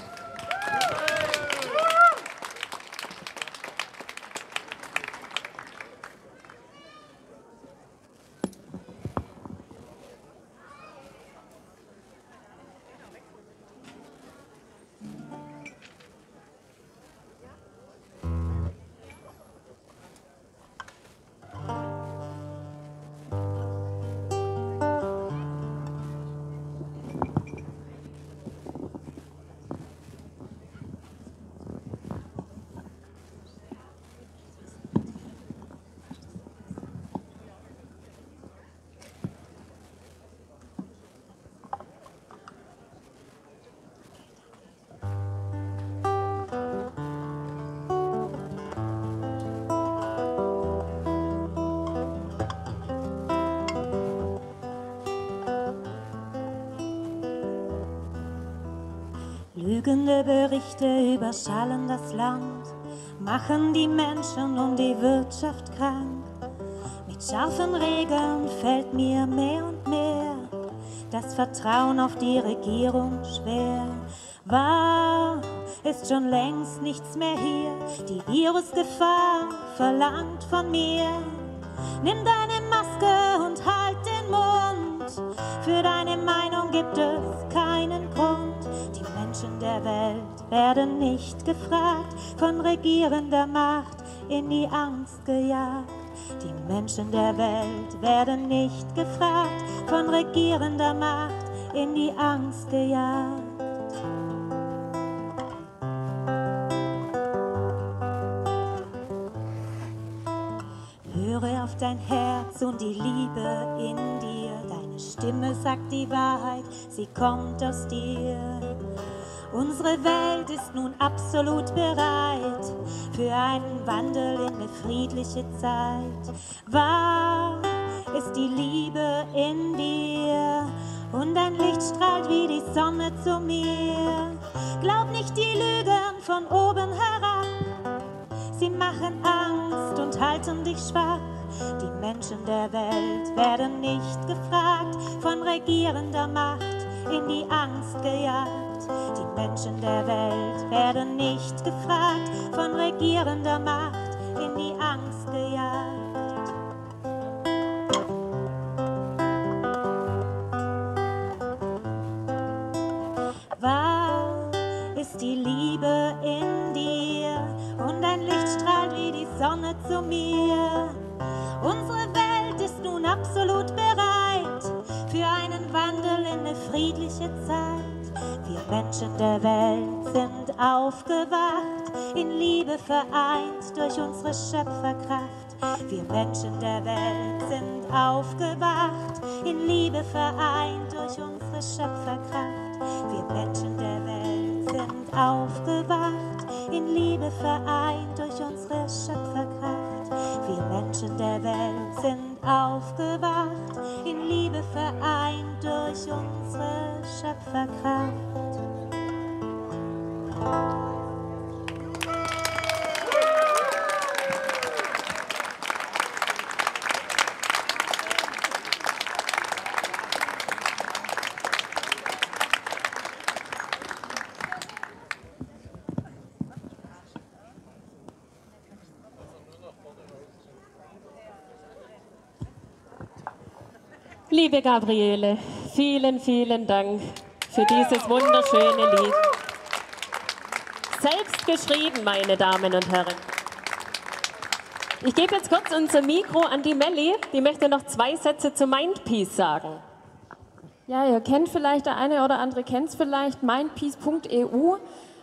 Lügende Berichte überschallen das Land, machen die Menschen und die Wirtschaft krank. Mit scharfen Regeln fällt mir mehr und mehr das Vertrauen auf die Regierung schwer. Wahr ist schon längst nichts mehr hier, die Virusgefahr verlangt von mir. Nimm deine Maske und halt den Mund, für deine Meinung gibt es keinen Grund. Die Menschen der Welt werden nicht gefragt, von regierender Macht in die Angst gejagt. Die Menschen der Welt werden nicht gefragt, von regierender Macht in die Angst gejagt. Höre auf dein Herz und die Liebe in dir. Deine Stimme sagt die Wahrheit, sie kommt aus dir. Unsere Welt ist nun absolut bereit für einen Wandel in eine friedliche Zeit. Wahr ist die Liebe in dir und dein Licht strahlt wie die Sonne zu mir. Glaub nicht die Lügen von oben herab, sie machen Angst und halten dich schwach. Die Menschen der Welt werden nicht gefragt, von regierender Macht in die Angst gejagt. Die Menschen der Welt werden nicht gefragt, von regierender Macht in die Angst gejagt. Wahr ist die Liebe in dir und dein Licht strahlt wie die Sonne zu mir. Unsere Welt ist nun absolut bereit für einen Wandel in eine friedliche Zeit. Wir Menschen der Welt sind aufgewacht, in Liebe vereint durch unsere Schöpferkraft. Wir Menschen der Welt sind aufgewacht, in Liebe vereint durch unsere Schöpferkraft. Wir Menschen der Welt sind aufgewacht, in Liebe vereint durch unsere Schöpferkraft. Wir Menschen der Welt sind aufgewacht, in Liebe vereint durch unsere Schöpferkraft. Liebe Gabriele, vielen, vielen Dank für dieses wunderschöne Lied. Selbst geschrieben, meine Damen und Herren. Ich gebe jetzt kurz unser Mikro an die Melli, die möchte noch 2 Sätze zu Mindpeace sagen. Ja, ihr kennt vielleicht, der eine oder andere kennt es vielleicht, mindpeace.eu.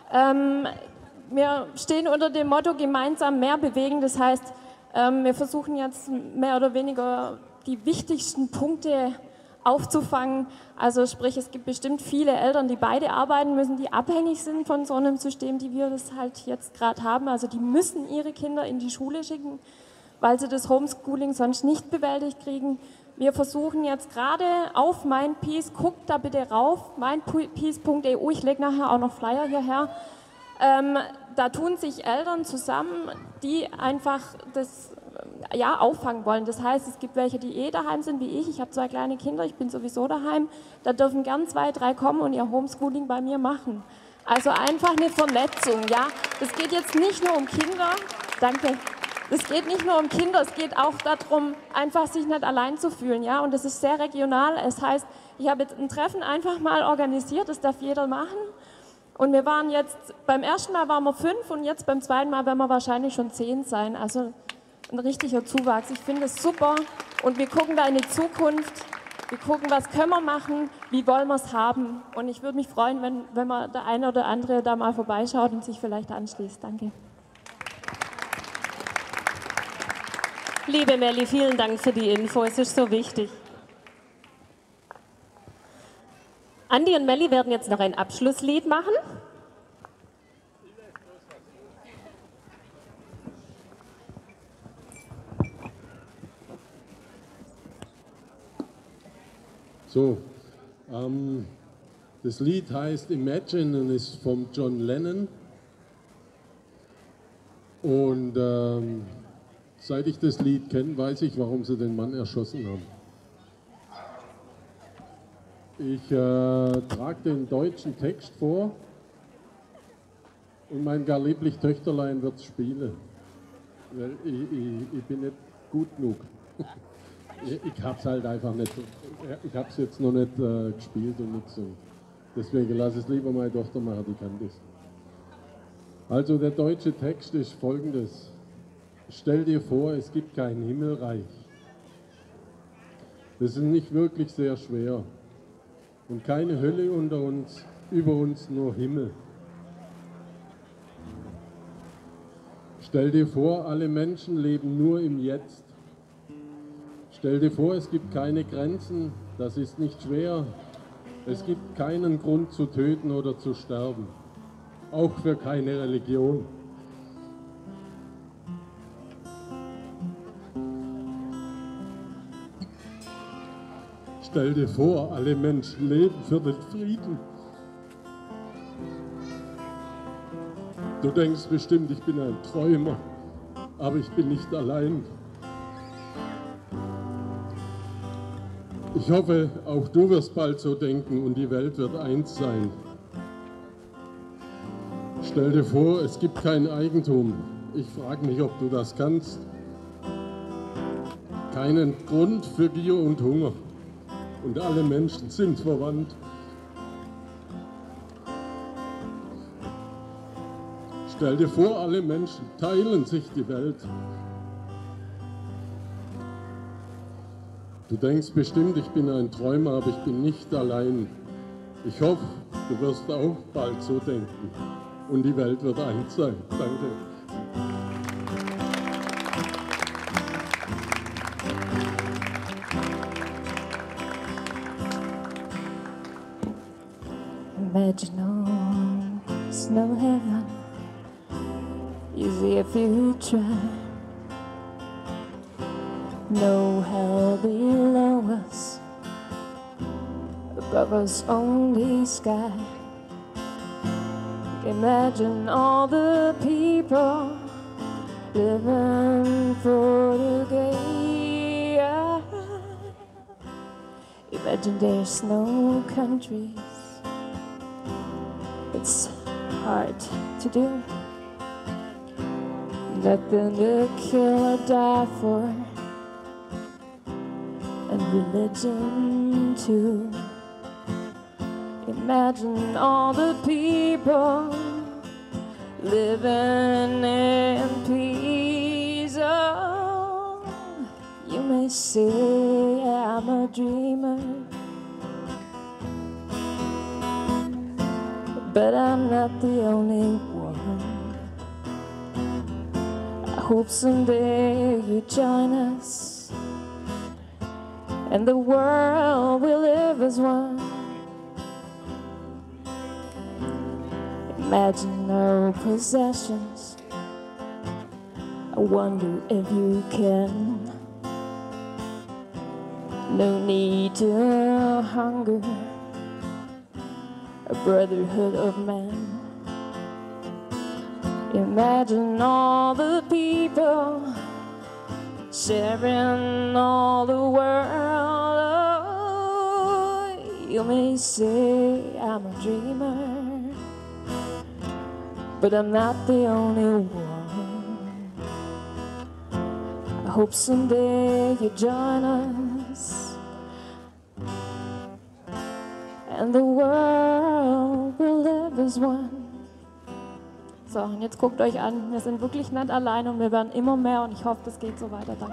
Wir stehen unter dem Motto gemeinsam mehr bewegen, das heißt, wir versuchen jetzt mehr oder weniger die wichtigsten Punkte aufzufangen. Also sprich, es gibt bestimmt viele Eltern, die beide arbeiten müssen, die abhängig sind von so einem System, wie wir das halt jetzt gerade haben. Also die müssen ihre Kinder in die Schule schicken, weil sie das Homeschooling sonst nicht bewältigt kriegen. Wir versuchen jetzt gerade auf Mindpeace, guckt da bitte rauf, mindpeace.eu, ich lege nachher auch noch Flyer hierher. Da tun sich Eltern zusammen, die einfach das auffangen wollen. Das heißt, es gibt welche, die daheim sind, wie ich. Ich habe 2 kleine Kinder, ich bin sowieso daheim. Da dürfen gern 2, 3 kommen und ihr Homeschooling bei mir machen. Also einfach eine Vernetzung, ja. Es geht jetzt nicht nur um Kinder, danke. Es geht nicht nur um Kinder, es geht auch darum, einfach sich nicht allein zu fühlen, ja. Und das ist sehr regional. Es heißt, ich habe jetzt ein Treffen einfach mal organisiert, das darf jeder machen. Und wir waren jetzt, beim ersten Mal waren wir 5 und jetzt beim zweiten Mal werden wir wahrscheinlich schon 10 sein. Also ein richtiger Zuwachs. Ich finde es super und wir gucken da in die Zukunft. Wir gucken, was können wir machen, wie wollen wir es haben. Und ich würde mich freuen, wenn man der eine oder andere da mal vorbeischaut und sich vielleicht anschließt. Danke. Liebe Melli, vielen Dank für die Info, es ist so wichtig. Andi und Melli werden jetzt noch ein Abschlusslied machen. So, das Lied heißt Imagine und ist von John Lennon. Und seit ich das Lied kenne, weiß ich, warum sie den Mann erschossen haben. Ich trage den deutschen Text vor und mein gar lieblich Töchterlein wird spielen. Weil ich bin nicht gut genug. Ich hab's halt einfach nicht. Ich hab's jetzt noch nicht gespielt und nicht so. Deswegen lass es lieber meine Tochter machen, die kann das. Also der deutsche Text ist folgendes. Stell dir vor, es gibt kein Himmelreich. Das ist nicht wirklich sehr schwer. Und keine Hölle unter uns, über uns nur Himmel. Stell dir vor, alle Menschen leben nur im Jetzt. Stell dir vor, es gibt keine Grenzen, das ist nicht schwer. Es gibt keinen Grund zu töten oder zu sterben, auch für keine Religion. Stell dir vor, alle Menschen leben für den Frieden. Du denkst bestimmt, ich bin ein Träumer, aber ich bin nicht allein. Ich hoffe, auch du wirst bald so denken und die Welt wird eins sein. Stell dir vor, es gibt kein Eigentum. Ich frage mich, ob du das kannst. Keinen Grund für Gier und Hunger. Und alle Menschen sind verwandt. Stell dir vor, alle Menschen teilen sich die Welt. Du denkst bestimmt, ich bin ein Träumer, aber ich bin nicht allein. Ich hoffe, du wirst auch bald so denken. Und die Welt wird eins sein. Danke. Imagine no snow heaven, easy if you try. No hell below us, above us only sky. Imagine all the people living for today. Imagine there's no countries. It's hard to do. Nothing to kill or die for. And religion too. Imagine all the people living in peace. Oh, you may say I'm a dreamer, but I'm not the only one. I hope someday you join us, and the world will live as one. Imagine our possessions. I wonder if you can. No need to hunger. A brotherhood of man. Imagine all the people sharing all the world. Oh, you may say I'm a dreamer, but I'm not the only one. I hope someday you join us, and the world will live as one. So, und jetzt guckt euch an, wir sind wirklich nicht allein und wir werden immer mehr und ich hoffe, das geht so weiter. Danke.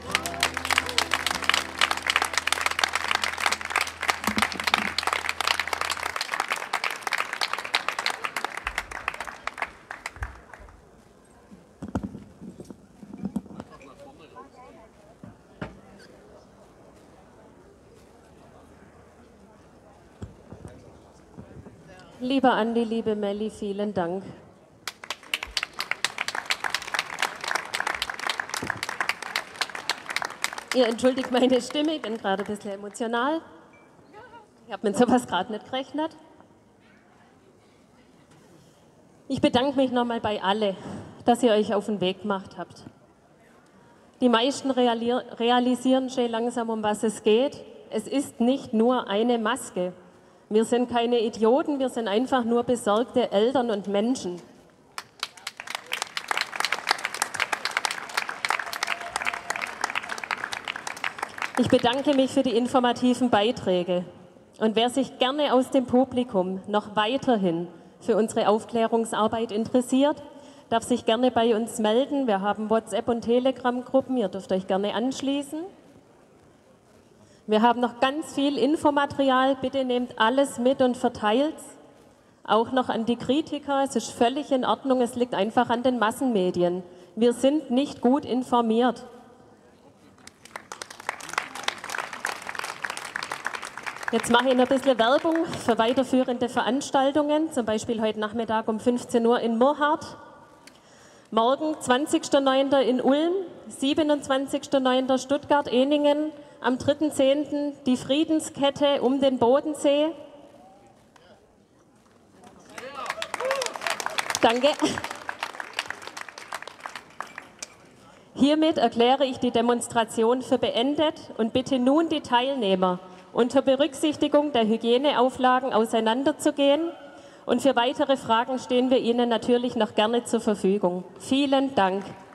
Lieber Andi, liebe Melli, vielen Dank. Ihr entschuldigt meine Stimme, ich bin gerade ein bisschen emotional. Ich habe mit sowas gerade nicht gerechnet. Ich bedanke mich nochmal bei alle, dass ihr euch auf den Weg gemacht habt. Die meisten realisieren schon langsam, um was es geht. es ist nicht nur eine Maske. Wir sind keine Idioten, wir sind einfach nur besorgte Eltern und Menschen. Ich bedanke mich für die informativen Beiträge. Und wer sich gerne aus dem Publikum noch weiterhin für unsere Aufklärungsarbeit interessiert, darf sich gerne bei uns melden. Wir haben WhatsApp- und Telegram-Gruppen, ihr dürft euch gerne anschließen. Wir haben noch ganz viel Infomaterial, bitte nehmt alles mit und verteilt's. Auch noch an die Kritiker, es ist völlig in Ordnung, es liegt einfach an den Massenmedien. Wir sind nicht gut informiert. Jetzt mache ich noch ein bisschen Werbung für weiterführende Veranstaltungen, zum Beispiel heute Nachmittag um 15 Uhr in Murrhardt. Morgen 20.09. in Ulm, 27.09. Stuttgart-Ehningen, am 3.10. die Friedenskette um den Bodensee. Danke. Hiermit erkläre ich die Demonstration für beendet und bitte nun die Teilnehmer, unter Berücksichtigung der Hygieneauflagen auseinanderzugehen. Und für weitere Fragen stehen wir Ihnen natürlich noch gerne zur Verfügung. Vielen Dank.